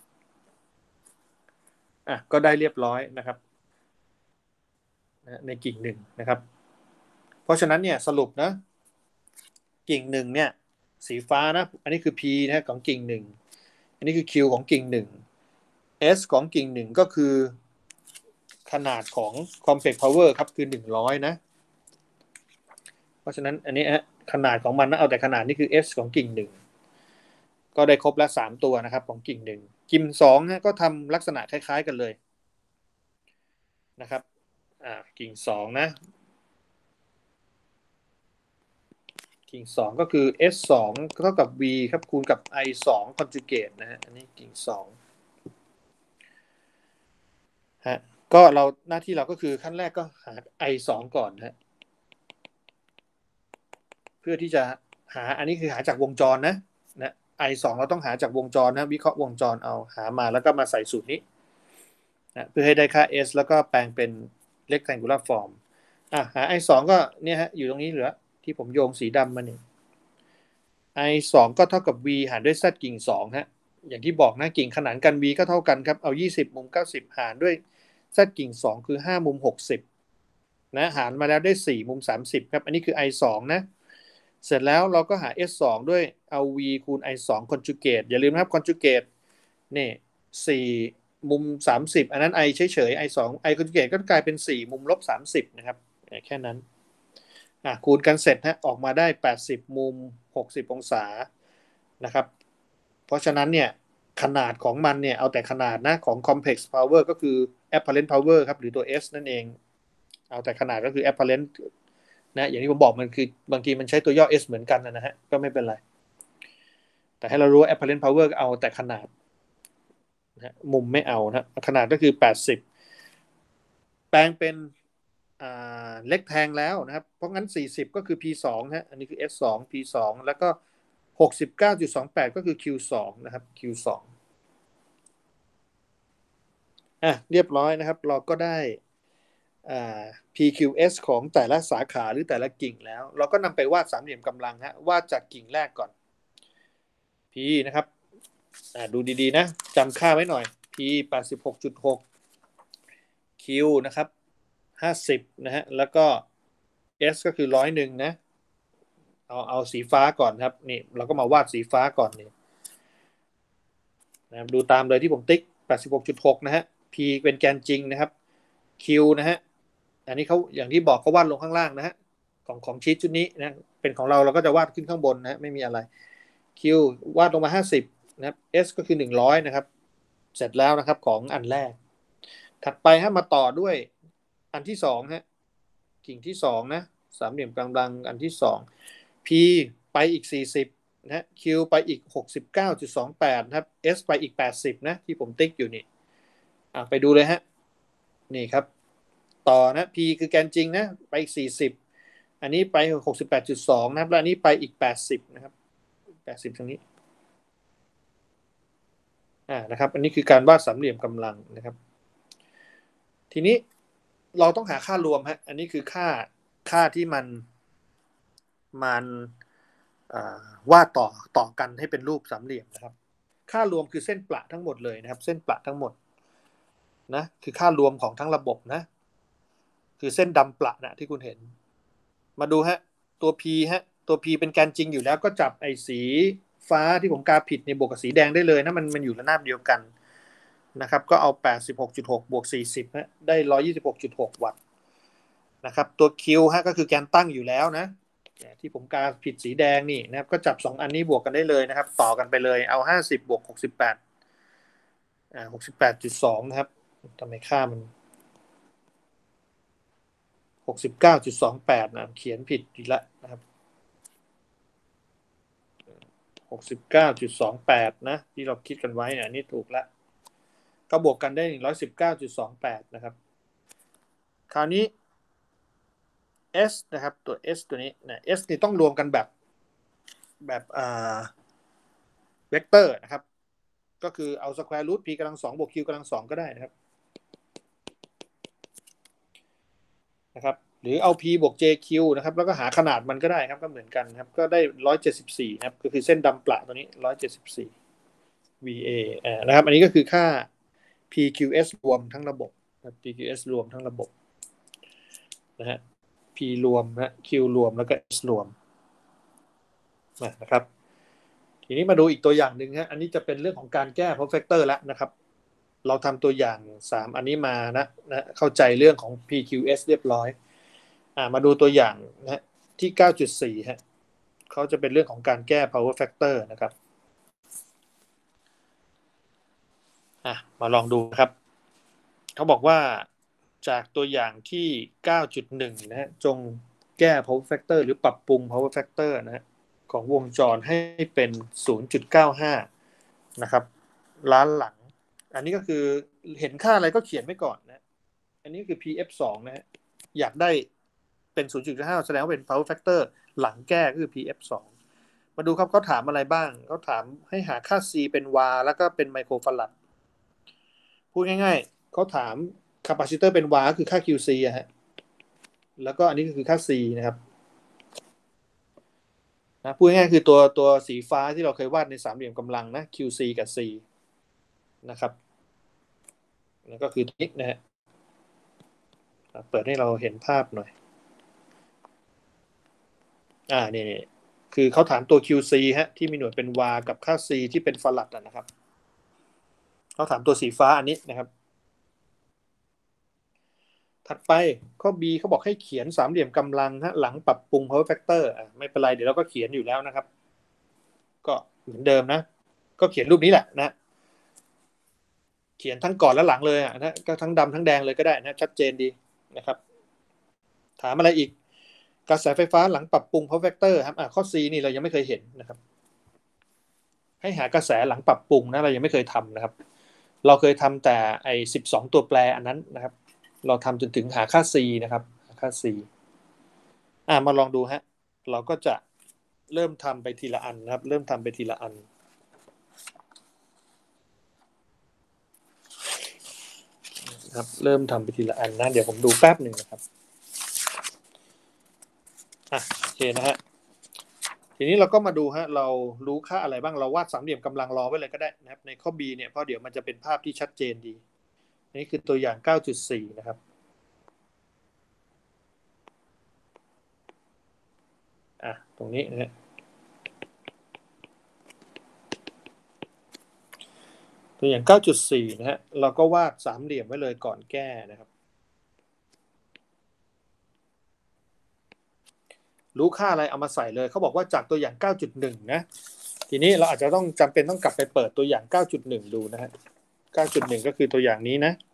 ก็ได้เรียบร้อยนะครับในกิ่งหนึ่งนะครับเพราะฉะนั้นเนี่ยสรุปนะกิ่งหนึ่งเนี่ยสีฟ้านะอันนี้คือ P นะของกิ่งหนึ่งอันนี้คือ Q ของกิ่งหนึ่ง S ของกิ่งหนึ่งก็คือขนาดของ complex power ครับคือ100นะเพราะฉะนั้นอันนี้ขนาดของมันนะเอาแต่ขนาดนี้คือ S ของกิ่งหนึ่งก็ได้ครบแล้ว3ตัวนะครับของกิ่งหนึ่งกิ่ง2นะก็ทำลักษณะคล้ายๆกันเลยนะครับกิ่ง2นะกิ่ง2ก็คือ S2 เท่ากับ V ครับคูณกับ I2 conjugate นะฮะอันนี้กิ่ง2ฮะก็เราหน้าที่เราก็คือขั้นแรกก็หา I2 ก่อนฮะเพื่อที่จะหาอันนี้คือหาจากวงจรนะ I2 เราต้องหาจากวงจรนะวิเคราะห์วงจรเอาหามาแล้วก็มาใส่สูตรนี้นะเพื่อให้ได้ค่า S แล้วก็แปลงเป็น rectangular form หา I2 ก็เนี่ยฮะอยู่ตรงนี้เหลือที่ผมโยงสีดำมาเนี่ย I2 ก็เท่ากับ V หารด้วย Z กิ่ง2ฮะอย่างที่บอกนะกิ่งขนานกัน V ก็เท่ากันครับเอา20มุม90หารด้วย Z กิ่ง2คือ5มุม60นะหารมาแล้วได้4มุม30ครับอันนี้คือ I2 นะเสร็จแล้วเราก็หา S2 ด้วยเอา V คูณ I2 conjugate อย่าลืมนะครับ conjugate นี่4มุม30อันนั้น I เฉยๆ I2 I conjugate ก็กลายเป็น4มุมลบ30นะครับแค่นั้นคูณกันเสร็จฮะออกมาได้80มุม60องศานะครับเพราะฉะนั้นเนี่ยขนาดของมันเนี่ยเอาแต่ขนาดนะของ complex power ก็คือ apparent power ครับหรือตัว S นั่นเองเอาแต่ขนาดก็คือ apparent นะอย่างที่ผมบอกมันคือบางทีมันใช้ตัวย่อ S เหมือนกันนะฮะก็ไม่เป็นไรแต่ให้เรารู้ว่า apparent power เอาแต่ขนาดนะมุมไม่เอานะขนาดก็คือ80แปลงเป็นเล็กแทงแล้วนะครับเพราะงั้น40ก็คือ P2 ฮะอันนี้คือ S2 P2 แล้วก็69.28ก็คือ Q2 นะครับ Q2 เรียบร้อยนะครับเราก็ได้PQS ของแต่ละสาขาหรือแต่ละกิ่งแล้วเราก็นำไปวาดสามเหลี่ยมกำลังฮะวาดจากกิ่งแรกก่อน P นะครับดูดีๆนะจำค่าไว้หน่อย P 86.6 Q นะครับ50นะฮะแล้วก็ S ก็คือ101นะเอาสีฟ้าก่อนครับนี่เราก็มาวาดสีฟ้าก่อนนี่นะดูตามเลยที่ผมติ๊ก 86.6 นะฮะ P เป็นแกนจริงนะครับ Q นะฮะอันนี้เขาอย่างที่บอกเขาวาดลงข้างล่างนะฮะของชีทชุดนี้นะเป็นของเราก็จะวาดขึ้นข้างบนนะไม่มีอะไร Q วาดลงมา50นะครับ S ก็คือ100นะครับเสร็จแล้วนะครับของอันแรกถัดไปฮะมาต่อด้วยอันที่สองฮะกิ่งที่สองนะสามเหลี่ยมกลางอันที่สอง P ไปอีก40นะฮะ Q ไปอีก69.28นะครับ S ไปอีก80นะที่ผมติ๊กอยู่นี่ไปดูเลยฮะนี่ครับต่อนะ P คือแกนจริงนะไปอีก40อันนี้ไป68.2นะครับแล้วอันนี้ไปอีก80นะครับ80ตรงนี้นะครับอันนี้คือการวาดสามเหลี่ยมกำลังนะครับทีนี้เราต้องหาค่ารวมฮะอันนี้คือค่าที่มันวาดต่อกันให้เป็นรูปสามเหลี่ยมนะครับค่ารวมคือเส้นประทั้งหมดเลยนะครับเส้นประทั้งหมดนะคือค่ารวมของทั้งระบบนะคือเส้นดำประนะที่คุณเห็นมาดูฮะตัว P ฮะตัว P เป็นแกนจริงอยู่แล้วก็จับไอ้สีฟ้าที่ผมกาผิดในบวกกับสีแดงได้เลยนะมันอยู่ระนาบเดียวกันนะครับก็เอา 86.6 บวก 40ฮะได้ 126.6 วัตต์นะครับตัว Q ฮะก็คือแกนตั้งอยู่แล้วนะที่ผมกาผิดสีแดงนี่นะครับก็จับ2อันนี้บวกกันได้เลยนะครับต่อกันไปเลยเอา50บวก6868.2นะครับทำไมค่ามัน69.28นะเขียนผิดอีกแล้วนะครับ69.28นะที่เราคิดกันไว้เนี่ยนี่ถูกแล้วก็บวกกันได้119.28นะครับคราวนี้ S นะครับตัว S ตัวนี้นะ S นี่ต้องรวมกันแบบเวกเตอร์นะครับก็คือเอาสแควร์รูท p กำลัง2บวก q กำลัง2ก็ได้นะครับหรือเอา p บวก jq นะครับแล้วก็หาขนาดมันก็ได้ครับก็เหมือนกันครับก็ได้174ครับก็คือเส้นดำประตัวนี้174 VA นะครับอันนี้ก็คือค่า PQS รวมทั้งระบบ PQS รวมทั้งระบบนะฮะ P รวมนะ Q รวมแล้วก็ S รวมนะครับทีนี้มาดูอีกตัวอย่างหนึ่งฮะอันนี้จะเป็นเรื่องของการแก้ power factor แล้วนะครับเราทำตัวอย่าง3อันนี้มานะเข้าใจเรื่องของ PQS เรียบร้อยมาดูตัวอย่างนะที่ 9.4 ฮะเขาจะเป็นเรื่องของการแก้ power factor นะครับมาลองดูครับเขาบอกว่าจากตัวอย่างที่ 9.1 นะฮะจงแก้ power factor หรือปรับปรุง power factor นะฮะของวงจรให้เป็น 0.95 นะครับล้านหลังอันนี้ก็คือเห็นค่าอะไรก็เขียนไว้ก่อนนะอันนี้คือ PF2 นะฮะอยากได้เป็น 0.5 แสดงว่าเป็น power factor หลังแก้ก็คือ PF2 มาดูครับเขาถามอะไรบ้างเขาถามให้หาค่า C เป็นวาแล้วก็เป็นไมโครฟารัดพูดง่ายๆเขาถามคาปาซิเตอร์เป็นวาคือค่า QC ฮะแล้วก็อันนี้ก็คือค่า C นะครับนะพูดง่ายๆคือตัวสีฟ้าที่เราเคยวาดในสามเหลี่ยมกำลังนะ QC กับ C นะครับแล้วก็คือนี้นะฮะเปิดให้เราเห็นภาพหน่อยนี่คือเขาถามตัว QC ฮะที่มีหน่วยเป็นวากับค่า C ที่เป็นฟารัดนะครับเขาถามตัวสีฟ้าอันนี้นะครับถัดไปข้อ B เขาบอกให้เขียนสามเหลี่ยมกำลังฮะหลังปรับปรุง power factor ไม่เป็นไรเดี๋ยวเราก็เขียนอยู่แล้วนะครับก็เหมือนเดิมนะก็เขียนรูปนี้แหละนะเขียนทั้งก่อนและหลังเลยนะก็ทั้งดำทั้งแดงเลยก็ได้นะชัดเจนดีนะครับถามอะไรอีกกระแสไฟฟ้าหลังปรับปรุง power factor ครับข้อ C นี่เรายังไม่เคยเห็นนะครับให้หากระแสหลังปรับปรุงนะเรายังไม่เคยทำนะครับเราเคยทำแต่ไอ้12ตัวแปรอันนั้นนะครับเราทำจนถึงหาค่า C นะครับหาค่า C มาลองดูฮะเราก็จะเริ่มทำไปทีละอันนะครับเริ่มทำไปทีละอันครับเริ่มทำไปทีละอันนะเดี๋ยวผมดูแป๊บหนึ่งนะครับโอเคนะฮะทีนี้เราก็มาดูฮะเรารู้ค่าอะไรบ้างเราวาดสามเหลี่ยมกำลังรอไว้เลยก็ได้นะครับในข้อ B เนี่ยเพราะเดี๋ยวมันจะเป็นภาพที่ชัดเจนดีนี่คือตัวอย่าง 9.4 นะครับตรงนี้นะฮะตัวอย่าง 9.4 นะฮะเราก็วาดสามเหลี่ยมไว้เลยก่อนแก้นะครับรู้ค่าอะไรเอามาใส่เลยเขาบอกว่าจากตัวอย่าง 9.1 นะทีนี้เราอาจจะต้องจำเป็นต้องกลับไปเปิดตัวอย่าง 9.1 ดูนะฮะ 9.1 ก็คือตัวอย่างนี้นะ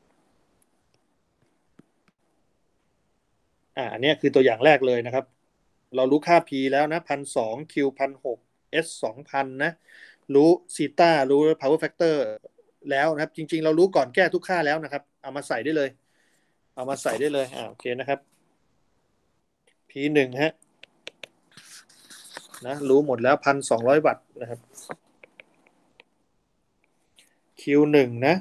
อันนี้คือตัวอย่างแรกเลยนะครับเรารู้ค่า P แล้วนะ1,200 Q 1,600 S 2,000นะรู้ซีต้ารู้ power factor แล้วนะครับจริงๆเรารู้ก่อนแก้ทุกค่าแล้วนะครับเอามาใส่ได้เลยเอามาใส่ได้เลยโอเคนะครับ P1 ฮะนะรู้หมดแล้ว1,200 วัตต์นะครับ Q1 นะ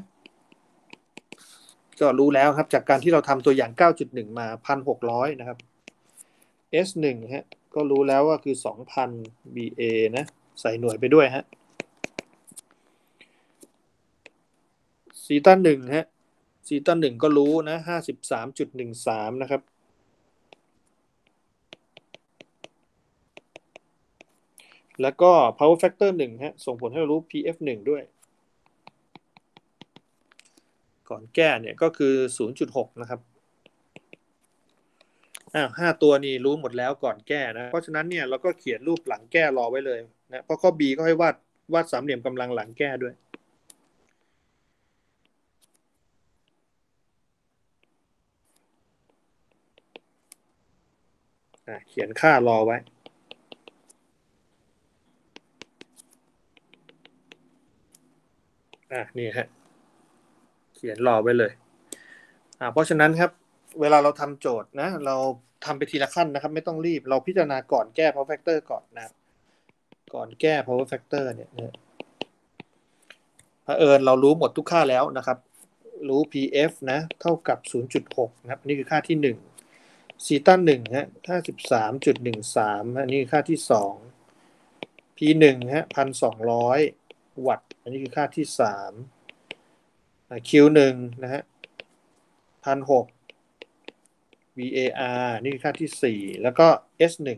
ก็รู้แล้วครับจากการที่เราทำตัวอย่าง 9.1 มา 1,600 นะครับ S1 ฮะก็รู้แล้วว่าคือ 2,000 BA นะใส่หน่วยไปด้วยฮะซีต้าหนึ่งฮะซีต้าหนึ่งก็รู้นะ 53.13 นะครับแล้วก็ power factor 1ฮะส่งผลให้เรารู้ PF1 ด้วยก่อนแก้เนี่ยก็คือ 0.6 นะครับ5ตัวนี้รู้หมดแล้วก่อนแก้นะเพราะฉะนั้นเนี่ยเราก็เขียนรูปหลังแก้รอไว้เลยนะเพราะข้อ B ก็ให้วาดสามเหลี่ยมกำลังหลังแก้ด้วยเขียนค่ารอไว้นี่ฮะเขียนรอไว้เลยเพราะฉะนั้นครับเวลาเราทำโจทย์นะเราทำไปทีละขั้นนะครับไม่ต้องรีบเราพิจารณาก่อนแก้ power factor ก่อนนะก่อนแก้ power factor เนี่ยเผอิญเรารู้หมดทุกค่าแล้วนะครับรู้ PF นะเท่ากับ 0.6 นะครับนี่คือค่าที่1ซีต้า1ฮะ53.13อันนี้คือค่าที่2 P1 ฮะ1,200 วัตต์อันนี้คือค่าที่3Q1 นะฮะ1,600 VAR นี่คือค่าที่4แล้วก็ S1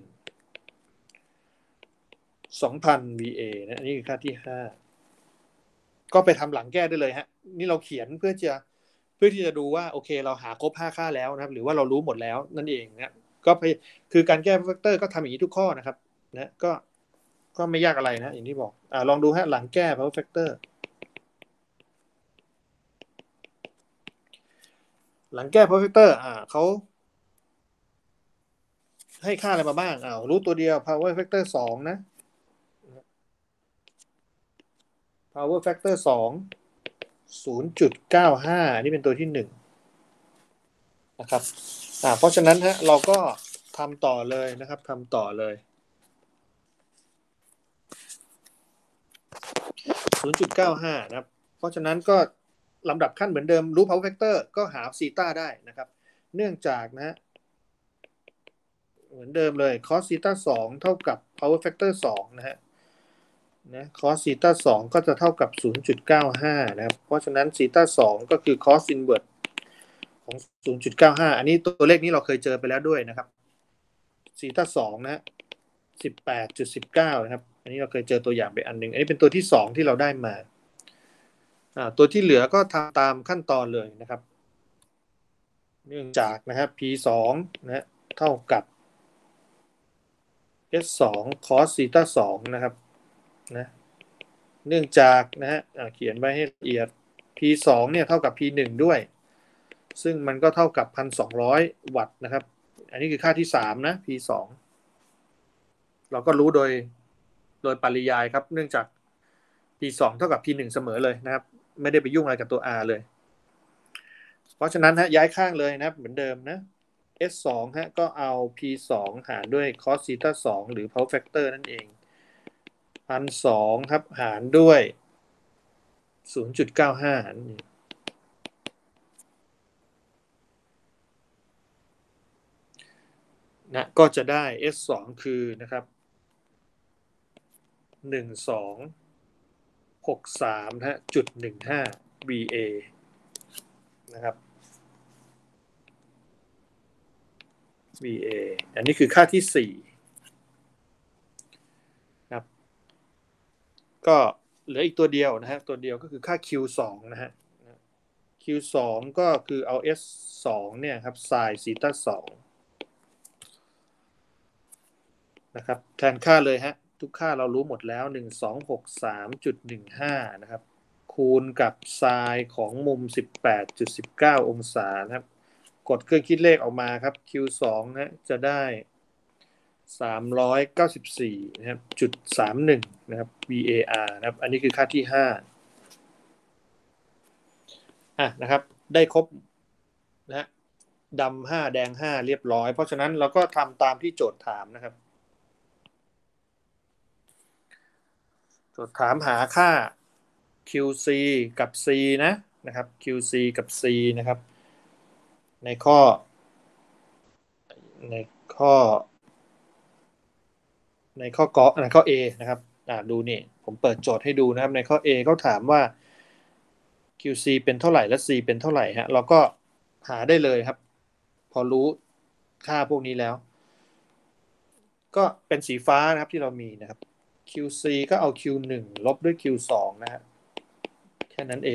2,000 VA นะอันนี้คือค่าที่5ก็ไปทำหลังแก้ได้เลยฮะนี่เราเขียนเพื่อที่จะดูว่าโอเคเราหาครบ5ค่าแล้วนะครับหรือว่าเรารู้หมดแล้วนั่นเองนะก็คือการแก้แฟกเตอร์ก็ทำอย่างนี้ทุกข้อนะครับนะก็ไม่ยากอะไรนะอย่างที่บอกลองดูฮะหลังแก้ power factor หลังแก้ power factor เขาให้ค่าอะไรมาบ้างรู้ตัวเดียว power factor 2นะ power factor 2 0.95นี่เป็นตัวที่1นะครับเพราะฉะนั้นฮะเราก็ทำต่อเลยนะครับทำต่อเลย 0.95 นะครับเพราะฉะนั้นก็ลำดับขั้นเหมือนเดิมรู้ power factor ก็หาซีต้าได้นะครับเนื่องจากนะฮะเหมือนเดิมเลย cos ซีต้า2เท่ากับ power factor 2นะฮะนะ cos ซีต้า2ก็จะเท่ากับ 0.95 นะครับเพราะฉะนั้นซีต้า2ก็คือ cos inverse ของ 0.95 อันนี้ตัวเลขนี้เราเคยเจอไปแล้วด้วยนะครับซีต้า2นะฮะ 18.19 นะครับอันนี้เราเคยเจอตัวอย่างไปอันนึงอันนี้เป็นตัวที่2ที่เราได้มาตัวที่เหลือก็ทำตามขั้นตอนเลยนะครับเนื่องจากนะครับ P2 นะเท่ากับ S2 cos ซีต้า2นะครับนะเนื่องจากนะฮะเขียนไว้ให้ละเอียด P2 เนี่ยเท่ากับ P1 ด้วยซึ่งมันก็เท่ากับ 1,200 วัตต์นะครับอันนี้คือค่าที่3นะ P2 เราก็รู้โดยปริยายครับเนื่องจาก P2 เท่ากับ P1 เสมอเลยนะครับไม่ได้ไปยุ่งอะไรกับตัว R เลยเพราะฉะนั้นฮะย้ายข้างเลยนะครับเหมือนเดิมนะ S2 ฮะก็เอา P2 หารด้วย cos ซีตา2หรือ power factor นั่นเอง1,200ครับหารด้วย 0.95นะก็จะได้ S2 คือนะครับ1263ฮะจุด15 VA นะครับ VA อันนี้คือค่าที่4ครับก็เหลืออีกตัวเดียวนะฮะตัวเดียวก็คือค่า Q2 นะฮะ Q2 ก็คือเอา S2 เนี่ยครับ sin ซีตา2นะครับแทนค่าเลยฮะทุกค่าเรารู้หมดแล้ว1263.15นะครับคูณกับ sin ของมุม18.19องศานะครับกดเครื่องคิดเลขออกมาครับ Q2 นะจะได้394นะครับจุด31นะครับ VAR นะครับอันนี้คือค่าที่5นะครับได้ครบนะดำ5แดง5เรียบร้อยเพราะฉะนั้นเราก็ทำตามที่โจทย์ถามนะครับโจทย์ถามหาค่า QC กับ C นะครับ QC กับ C นะครับในข้อในข้อในข้อ A นะครับดูนี่ผมเปิดโจทย์ให้ดูนะครับในข้อ A เขาถามว่า QC เป็นเท่าไหร่และ C เป็นเท่าไหร่ฮะเราก็หาได้เลยครับพอรู้ค่าพวกนี้แล้วก็เป็นสีฟ้านะครับที่เรามีนะครับ QC ก็เอา Q1 ลบด้วย Q2 นะฮะแค่นั้นเอง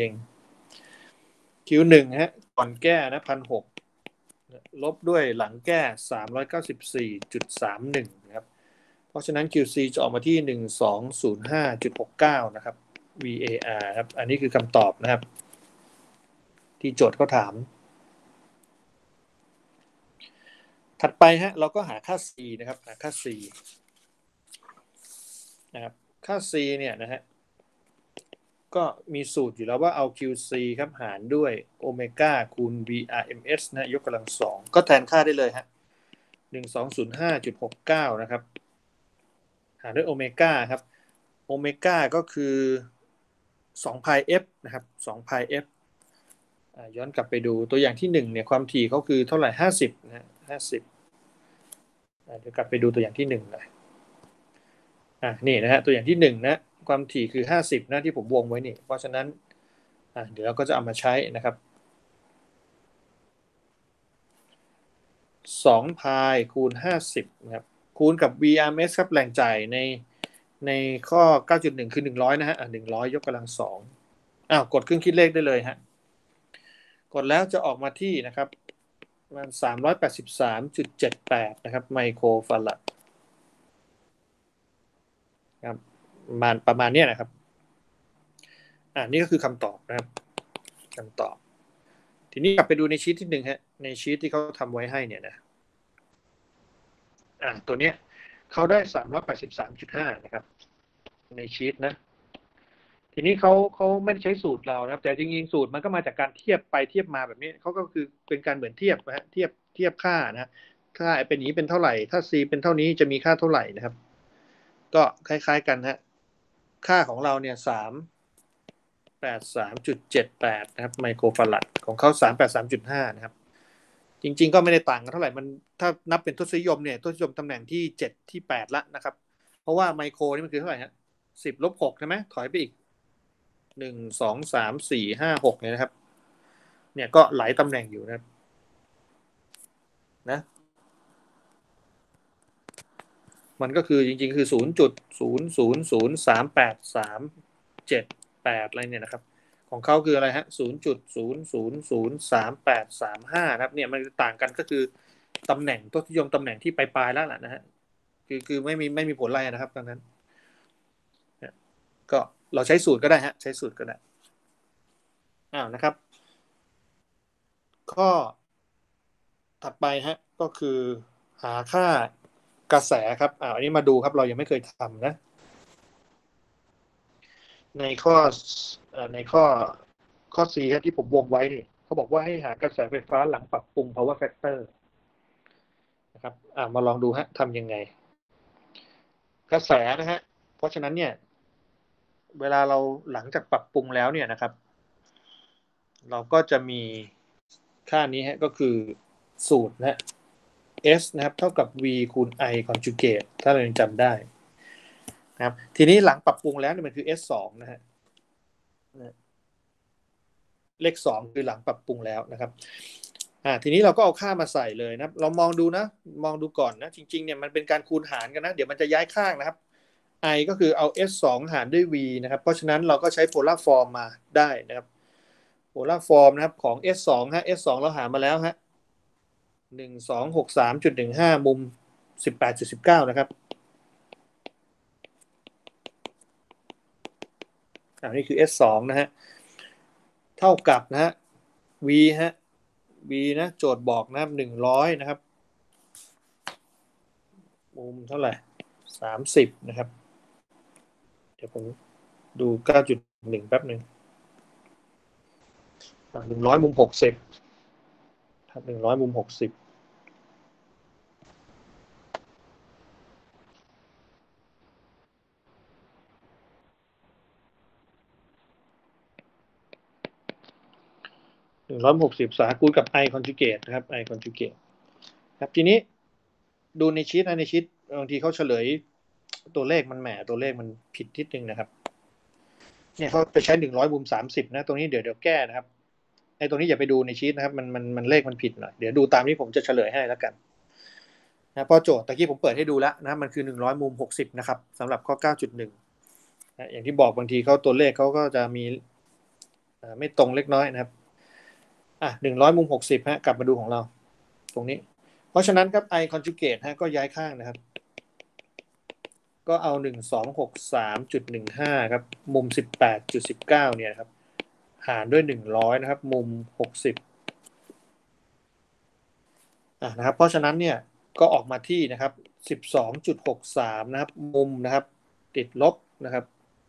Q1 ฮะก่อนแก้นะ1,600ลบด้วยหลังแก้394.31นะครับเพราะฉะนั้น QC จะออกมาที่1205.69นะครับ VAR ครับอันนี้คือคำตอบนะครับที่โจทย์เขาถามถัดไปฮะเราก็หาค่า C นะครับหาค่า C นะครับค่า C เนี่ยนะฮะก็มีสูตรอยู่แล้วว่าเอา QC ครับหารด้วยโอเมก้าคูณ VRMS นะยกกำลังสองก็แทนค่าได้เลยฮะ1205.69นะครับหารด้วยโอเมก้าครับโอเมก้าก็คือ2 pi f นะครับ2 pi f ย้อนกลับไปดูตัวอย่างที่1เนี่ยความถี่เขาคือเท่าไหร่50นะ50เดี๋ยวกลับไปดูตัวอย่างที่1นะนี่นะฮะตัวอย่างที่1นะความถี่คือ50นะที่ผมวงไว้นี่เพราะฉะนั้นเดี๋ยวเราก็จะเอามาใช้นะครับ2 พายคูณ50นะครับคูณกับ VRMS ครับแรงจ่ายในข้อ 9.1 คือ100นะฮะ100ยกกำลังสองกดเครื่องคิดเลขได้เลยฮะกดแล้วจะออกมาที่นะครับมัน383.78นะครับไมโครฟาราดครับประมาณเนี้ยนะครับนี่ก็คือคำตอบนะครับคำตอบทีนี้กลับไปดูในชีตที่1ฮะในชีตที่เขาทำไว้ให้เนี่ยนะตัวเนี้ยเขาได้383.5นะครับในชีตนะทีนี้เขาไม่ได้ใช้สูตรเรานะครับแต่จริงๆสูตรมันก็มาจากการเทียบไปเทียบมาแบบนี้เขาก็คือเป็นการเหมือนเทียบนะฮะเทียบค่านะค่าเป็นนี้เป็นเท่าไหร่ถ้า C เป็นเท่านี้จะมีค่าเท่าไหร่นะครับก็คล้ายๆกันฮะค่าของเราเนี่ย383.78นะครับไมโครฟาราดของเขา383.5นะครับจริงๆก็ไม่ได้ต่างกันเท่าไหร่มันถ้านับเป็นทศนิยมเนี่ยทศนิยมตำแหน่งที่7ที่8ละนะครับเพราะว่าไมโครนี่มันคือเท่าไหร่ฮะ10-6ใช่ไหมถอยไปอีก1 2 3 4 5 6เนี่ยนะครับเนี่ยก็หลายตำแหน่งอยู่นะมันก็คือจริงๆคือ0.0003837อะไรเนี่ยนะครับของเขาคืออะไรฮะ0.0003835นะครับเนี่ยมันต่างกันก็คือตำแหน่งทศนิยมตำแหน่งที่ปลายๆแล้วล่ะนะฮะคือไม่มีผลอะไรนะครับดังนั้นก็เราใช้สูตรก็ได้ฮะใช้สูตรก็ได้นะครับข้อถัดไปฮะก็คือหาค่ากระแสครับอันนี้มาดูครับเรายังไม่เคยทำนะในข้อในข้อ C ที่ผมวงไว้นี่เขาบอกว่าให้หากระแสไฟฟ้าหลังปรับปรุง power factor นะครับมาลองดูฮะทำยังไงกระแสนะฮะเพราะฉะนั้นเนี่ยเวลาเราหลังจากปรับปรุงแล้วเนี่ยนะครับเราก็จะมีค่านี้ฮะก็คือสูตรนะ S นะครับเท่ากับ V คูณ I conjugate ถ้าเรายังจำได้นะครับทีนี้หลังปรับปรุงแล้วเนี่ยมันคือ S2 นะฮะเลข2คือหลังปรับปรุงแล้วนะครับทีนี้เราก็เอาค่ามาใส่เลยนะเรามองดูนะมองดูก่อนนะจริงๆเนี่ยมันเป็นการคูณหารกันนะเดี๋ยวมันจะย้ายข้างนะครับ I ก็คือเอา S2 หารด้วย V นะครับเพราะฉะนั้นเราก็ใช้โพลาร์ฟอร์มมาได้นะครับโพลาร์ฟอร์มนะครับของ S2 ฮะ S2 เราหามาแล้วฮะ1263.15มุม18.19นะครับนี่คือ S2 นะฮะเท่ากับนะฮะ V ฮะ V นะโจทย์บอกนะครับ100นะครับมุมเท่าไหร่30นะครับเดี๋ยวผมดู 9.1 แป๊บหนึ่ง100มุม60ครับ100มุม60 160สาคูณกับ I conjugate นะครับ I conjugate ครับทีนี้ดูในชีตนะในชีตบางทีเขาเฉลยตัวเลขมันแหมตัวเลขมันผิดนิดนึงนะครับเนี่ยเขาไปใช้100มุม30นะตรงนี้เดี๋ยวแก้นะครับไอ้ตรงนี้อย่าไปดูในชีตนะครับมันเลขมันผิดหน่อยเดี๋ยวดูตามที่ผมจะเฉลยให้แล้วกันนะเพราะโจทย์ตะกี้ผมเปิดให้ดูแล้วนะมันคือ100มุม60นะครับสำหรับข้อ 9.1นะอย่างที่บอกบางทีเขาตัวเลขเขาก็จะมีไม่ตรงเล็กน้อยนะครับ100มุม60ฮะกลับมาดูของเราตรงนี้เพราะฉะนั้นครับ I conjugate ฮะก็ย้ายข้างนะครับก็เอา1263.15ครับมุม18.19เนี่ยครับหารด้วย100นะครับมุม60นะครับเพราะฉะนั้นเนี่ยก็ออกมาที่นะครับ12.63นะครับมุมนะครับติดลบนะครับ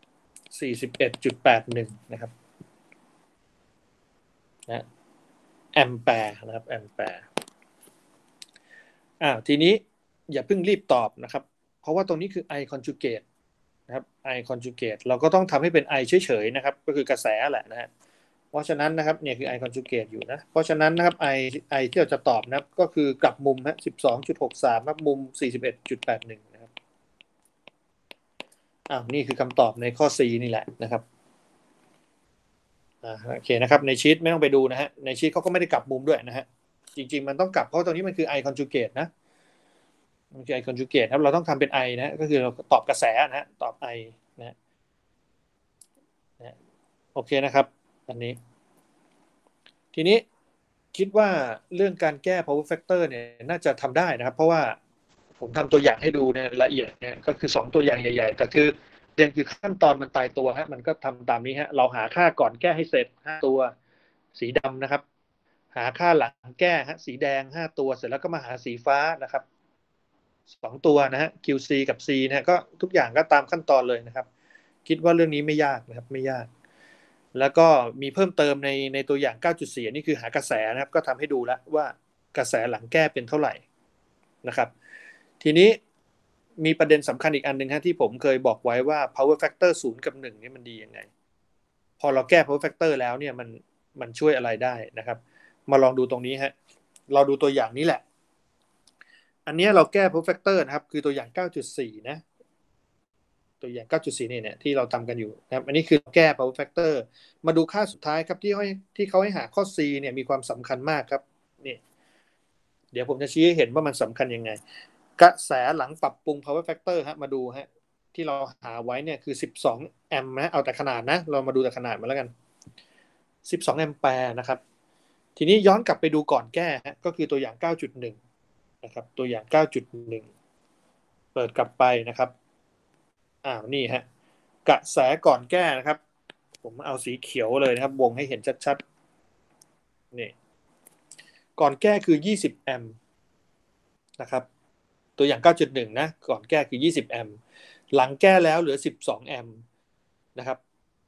41.81นะครับนะแอมแปร์นะครับแอมแปร์ทีนี้อย่าเพิ่งรีบตอบนะครับเพราะว่าตรงนี้คือ I conjugate นะครับ I conjugate เราก็ต้องทำให้เป็น I เฉยๆนะครับก็คือกระแสแหละนะฮะเพราะฉะนั้นนะครับเนี่ยคือ I conjugate อยู่นะเพราะฉะนั้นนะครับ I ที่เราจะตอบนะครับก็คือกลับมุมฮะ12.63ครับมุม41.81นะครับนี่คือคำตอบในข้อ C นี่แหละนะครับโอเคนะครับในชีตไม่ต้องไปดูนะฮะในชีตเขาก็ไม่ได้กลับมุมด้วยนะฮะจริงๆมันต้องกลับเพราะตรงนี้มันคือ I conjugate นะมันคือ I conjugate ครับเราต้องทำเป็น I นะก็คือเราตอบกระแสนะฮะตอบ I นะโอเคนะครับอันนี้ทีนี้คิดว่าเรื่องการแก้ power factor เนี่ยน่าจะทำได้นะครับเพราะว่าผมทำตัวอย่างให้ดูเนี่ยละเอียดเนี่ยก็คือ2ตัวอย่างใหญ่ๆแต่คือเรียนคือขั้นตอนมันตายตัวฮะมันก็ทำตามนี้ฮะเราหาค่าก่อนแก้ให้เสร็จ5ตัวสีดำนะครับหาค่าหลังแก้ฮะสีแดง5ตัวเสร็จแล้วก็มาหาสีฟ้านะครับ2ตัวนะฮะ QC กับ C นะฮะก็ทุกอย่างก็ตามขั้นตอนเลยนะครับคิดว่าเรื่องนี้ไม่ยากนะครับไม่ยากแล้วก็มีเพิ่มเติมในตัวอย่าง 9.4 นี่คือหากระแสนะครับก็ทำให้ดูแล้วว่ากระแสหลังแก้เป็นเท่าไหร่นะครับทีนี้มีประเด็นสำคัญอีกอันหนึ่งฮะที่ผมเคยบอกไว้ว่า power factor 0กับ1นี่มันดียังไงพอเราแก้ power factor แล้วเนี่ยมันช่วยอะไรได้นะครับมาลองดูตรงนี้ฮะเราดูตัวอย่างนี้แหละอันนี้เราแก้ power factor นะครับคือตัวอย่าง 9.4 นะตัวอย่าง 9.4 เนี่ยที่เราทำกันอยู่นะครับอันนี้คือแก้ power factor มาดูค่าสุดท้ายครับที่เขาให้หาข้อ C เนี่ยมีความสำคัญมากครับนี่เดี๋ยวผมจะชี้ให้เห็นว่ามันสำคัญยังไงกระแสหลังปรับปรุง power factor ฮะมาดูฮะที่เราหาไว้เนี่ยคือ12แอมป์นะเอาแต่ขนาดนะเรามาดูแต่ขนาดมาแล้วกัน12แอมแปร์นะครับทีนี้ย้อนกลับไปดูก่อนแก้ฮะก็คือตัวอย่าง 9.1 นะครับตัวอย่าง 9.1 เปิดกลับไปนะครับนี่ฮะกระแสก่อนแก้นะครับผมเอาสีเขียวเลยนะครับวงให้เห็นชัดๆนี่ก่อนแก้คือ20แอมป์นะครับตัวอย่าง 9.1 นะก่อนแก้คือ20แอมป์หลังแก้แล้วเหลือ12แอมป์นะครับ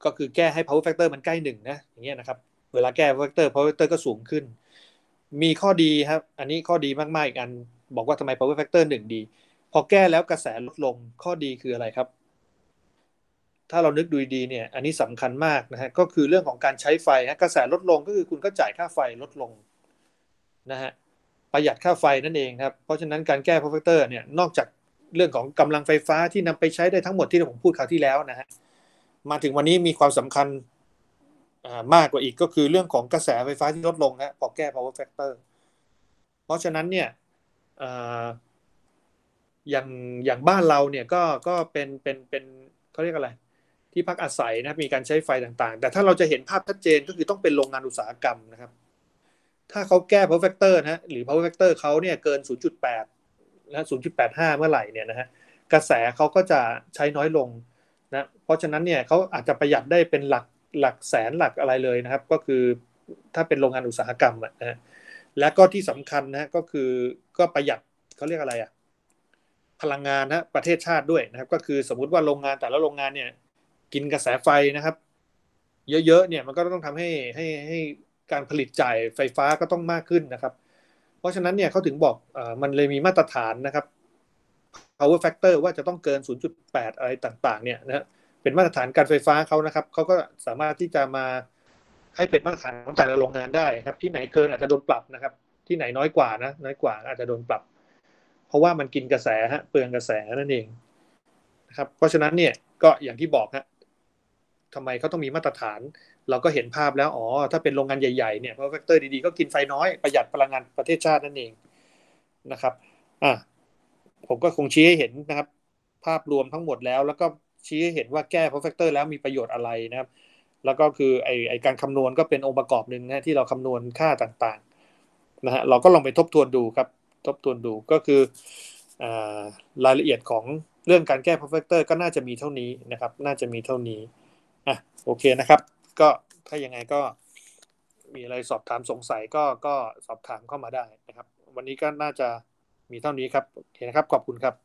ก็คือแก้ให้ power factor มันใกล้1นะอย่างเงี้ยนะครับเวลาแก้ power factor ก็สูงขึ้นมีข้อดีครับอันนี้ข้อดีมากๆอีกอันบอกว่าทำไม power factor 1ดีพอแก้แล้วกระแสลดลงข้อดีคืออะไรครับถ้าเรานึกดูดีเนี่ยอันนี้สำคัญมากนะฮะก็คือเรื่องของการใช้ไฟฮะกระแสลดลงก็คือคุณก็จ่ายค่าไฟลดลงนะฮะประหยัดค่าไฟนั่นเองครับเพราะฉะนั้นการแก้ power factor เนี่ยนอกจากเรื่องของกำลังไฟฟ้าที่นำไปใช้ได้ทั้งหมดที่ผมพูดคราวที่แล้วนะฮะมาถึงวันนี้มีความสำคัญมากกว่าอีกก็คือเรื่องของกระแสไฟฟ้าที่ลดลงฮะพอแก้ power factor เพราะฉะนั้นเนี่ยอย่างอย่างบ้านเราเนี่ยก็เป็นเขาเรียกอะไรที่พักอาศัยนะมีการใช้ไฟต่างๆแต่ถ้าเราจะเห็นภาพชัดเจนก็คือต้องเป็นโรงงานอุตสาหกรรมนะครับถ้าเขาแก้ power factor นะหรือ power factor เขาเนี่ยเกิน 0.8 และ 0.85 เมื่อไหร่เนี่ยนะฮะกระแสเขาก็จะใช้น้อยลงนะเพราะฉะนั้นเนี่ยเขาอาจจะประหยัดได้เป็นหลักแสนหลักอะไรเลยนะครับก็คือถ้าเป็นโรงงานอุตสาหกรรมนะฮะและก็ที่สำคัญนะก็คือก็ประหยัดเขาเรียกอะไรอ่ะพลังงานนะประเทศชาติด้วยนะครับก็คือสมมุติว่าโรงงานแต่ละโรงงานเนี่ยกินกระแสไฟนะครับเยอะๆเนี่ยมันก็ต้องทำให้การผลิตจ่ายไฟฟ้าก็ต้องมากขึ้นนะครับเพราะฉะนั้นเนี่ยเขาถึงบอกมันเลยมีมาตรฐานนะครับ power factor ว่าจะต้องเกิน 0.8 อะไรต่างๆเนี่ยนะเป็นมาตรฐานการไฟฟ้าเขานะครับเขาก็สามารถที่จะมาให้เป็นมาตรฐานของแต่ละโรงงานได้ครับที่ไหนเกินอาจจะโดนปรับนะครับที่ไหนน้อยกว่านะน้อยกว่าอาจจะโดนปรับเพราะว่ามันกินกระแสฮะเปลืองกระแสนั่นเองนะครับเพราะฉะนั้นเนี่ยก็อย่างที่บอกฮะทำไมเขาต้องมีมาตรฐานเราก็เห็นภาพแล้วอ๋อถ้าเป็นโรงงานใหญ่ๆเนี่ย power factor ดีๆก็กินไฟน้อยประหยัดพลังงานประเทศชาตินั่นเองนะครับอ่ะ ผมก็คงชี้ให้เห็นนะครับภาพรวมทั้งหมดแล้วก็ชี้ให้เห็นว่าแก้ power factor แล้วมีประโยชน์อะไรนะครับแล้วก็คือไอการคำนวณก็เป็นองค์ประกอบหนึ่งนะที่เราคำนวณค่าต่างๆนะฮะเราก็ลองไปทบทวนดูครับทบทวนดูก็คืออ่ารายละเอียดของเรื่องการแก้ power factor ก็น่าจะมีเท่านี้นะครับน่าจะมีเท่านี้อ่ะโอเคนะครับก็ถ้ายังไงก็มีอะไรสอบถามสงสัยก็สอบถามเข้ามาได้นะครับวันนี้ก็น่าจะมีเท่านี้ครับโอเคนะครับขอบคุณครับ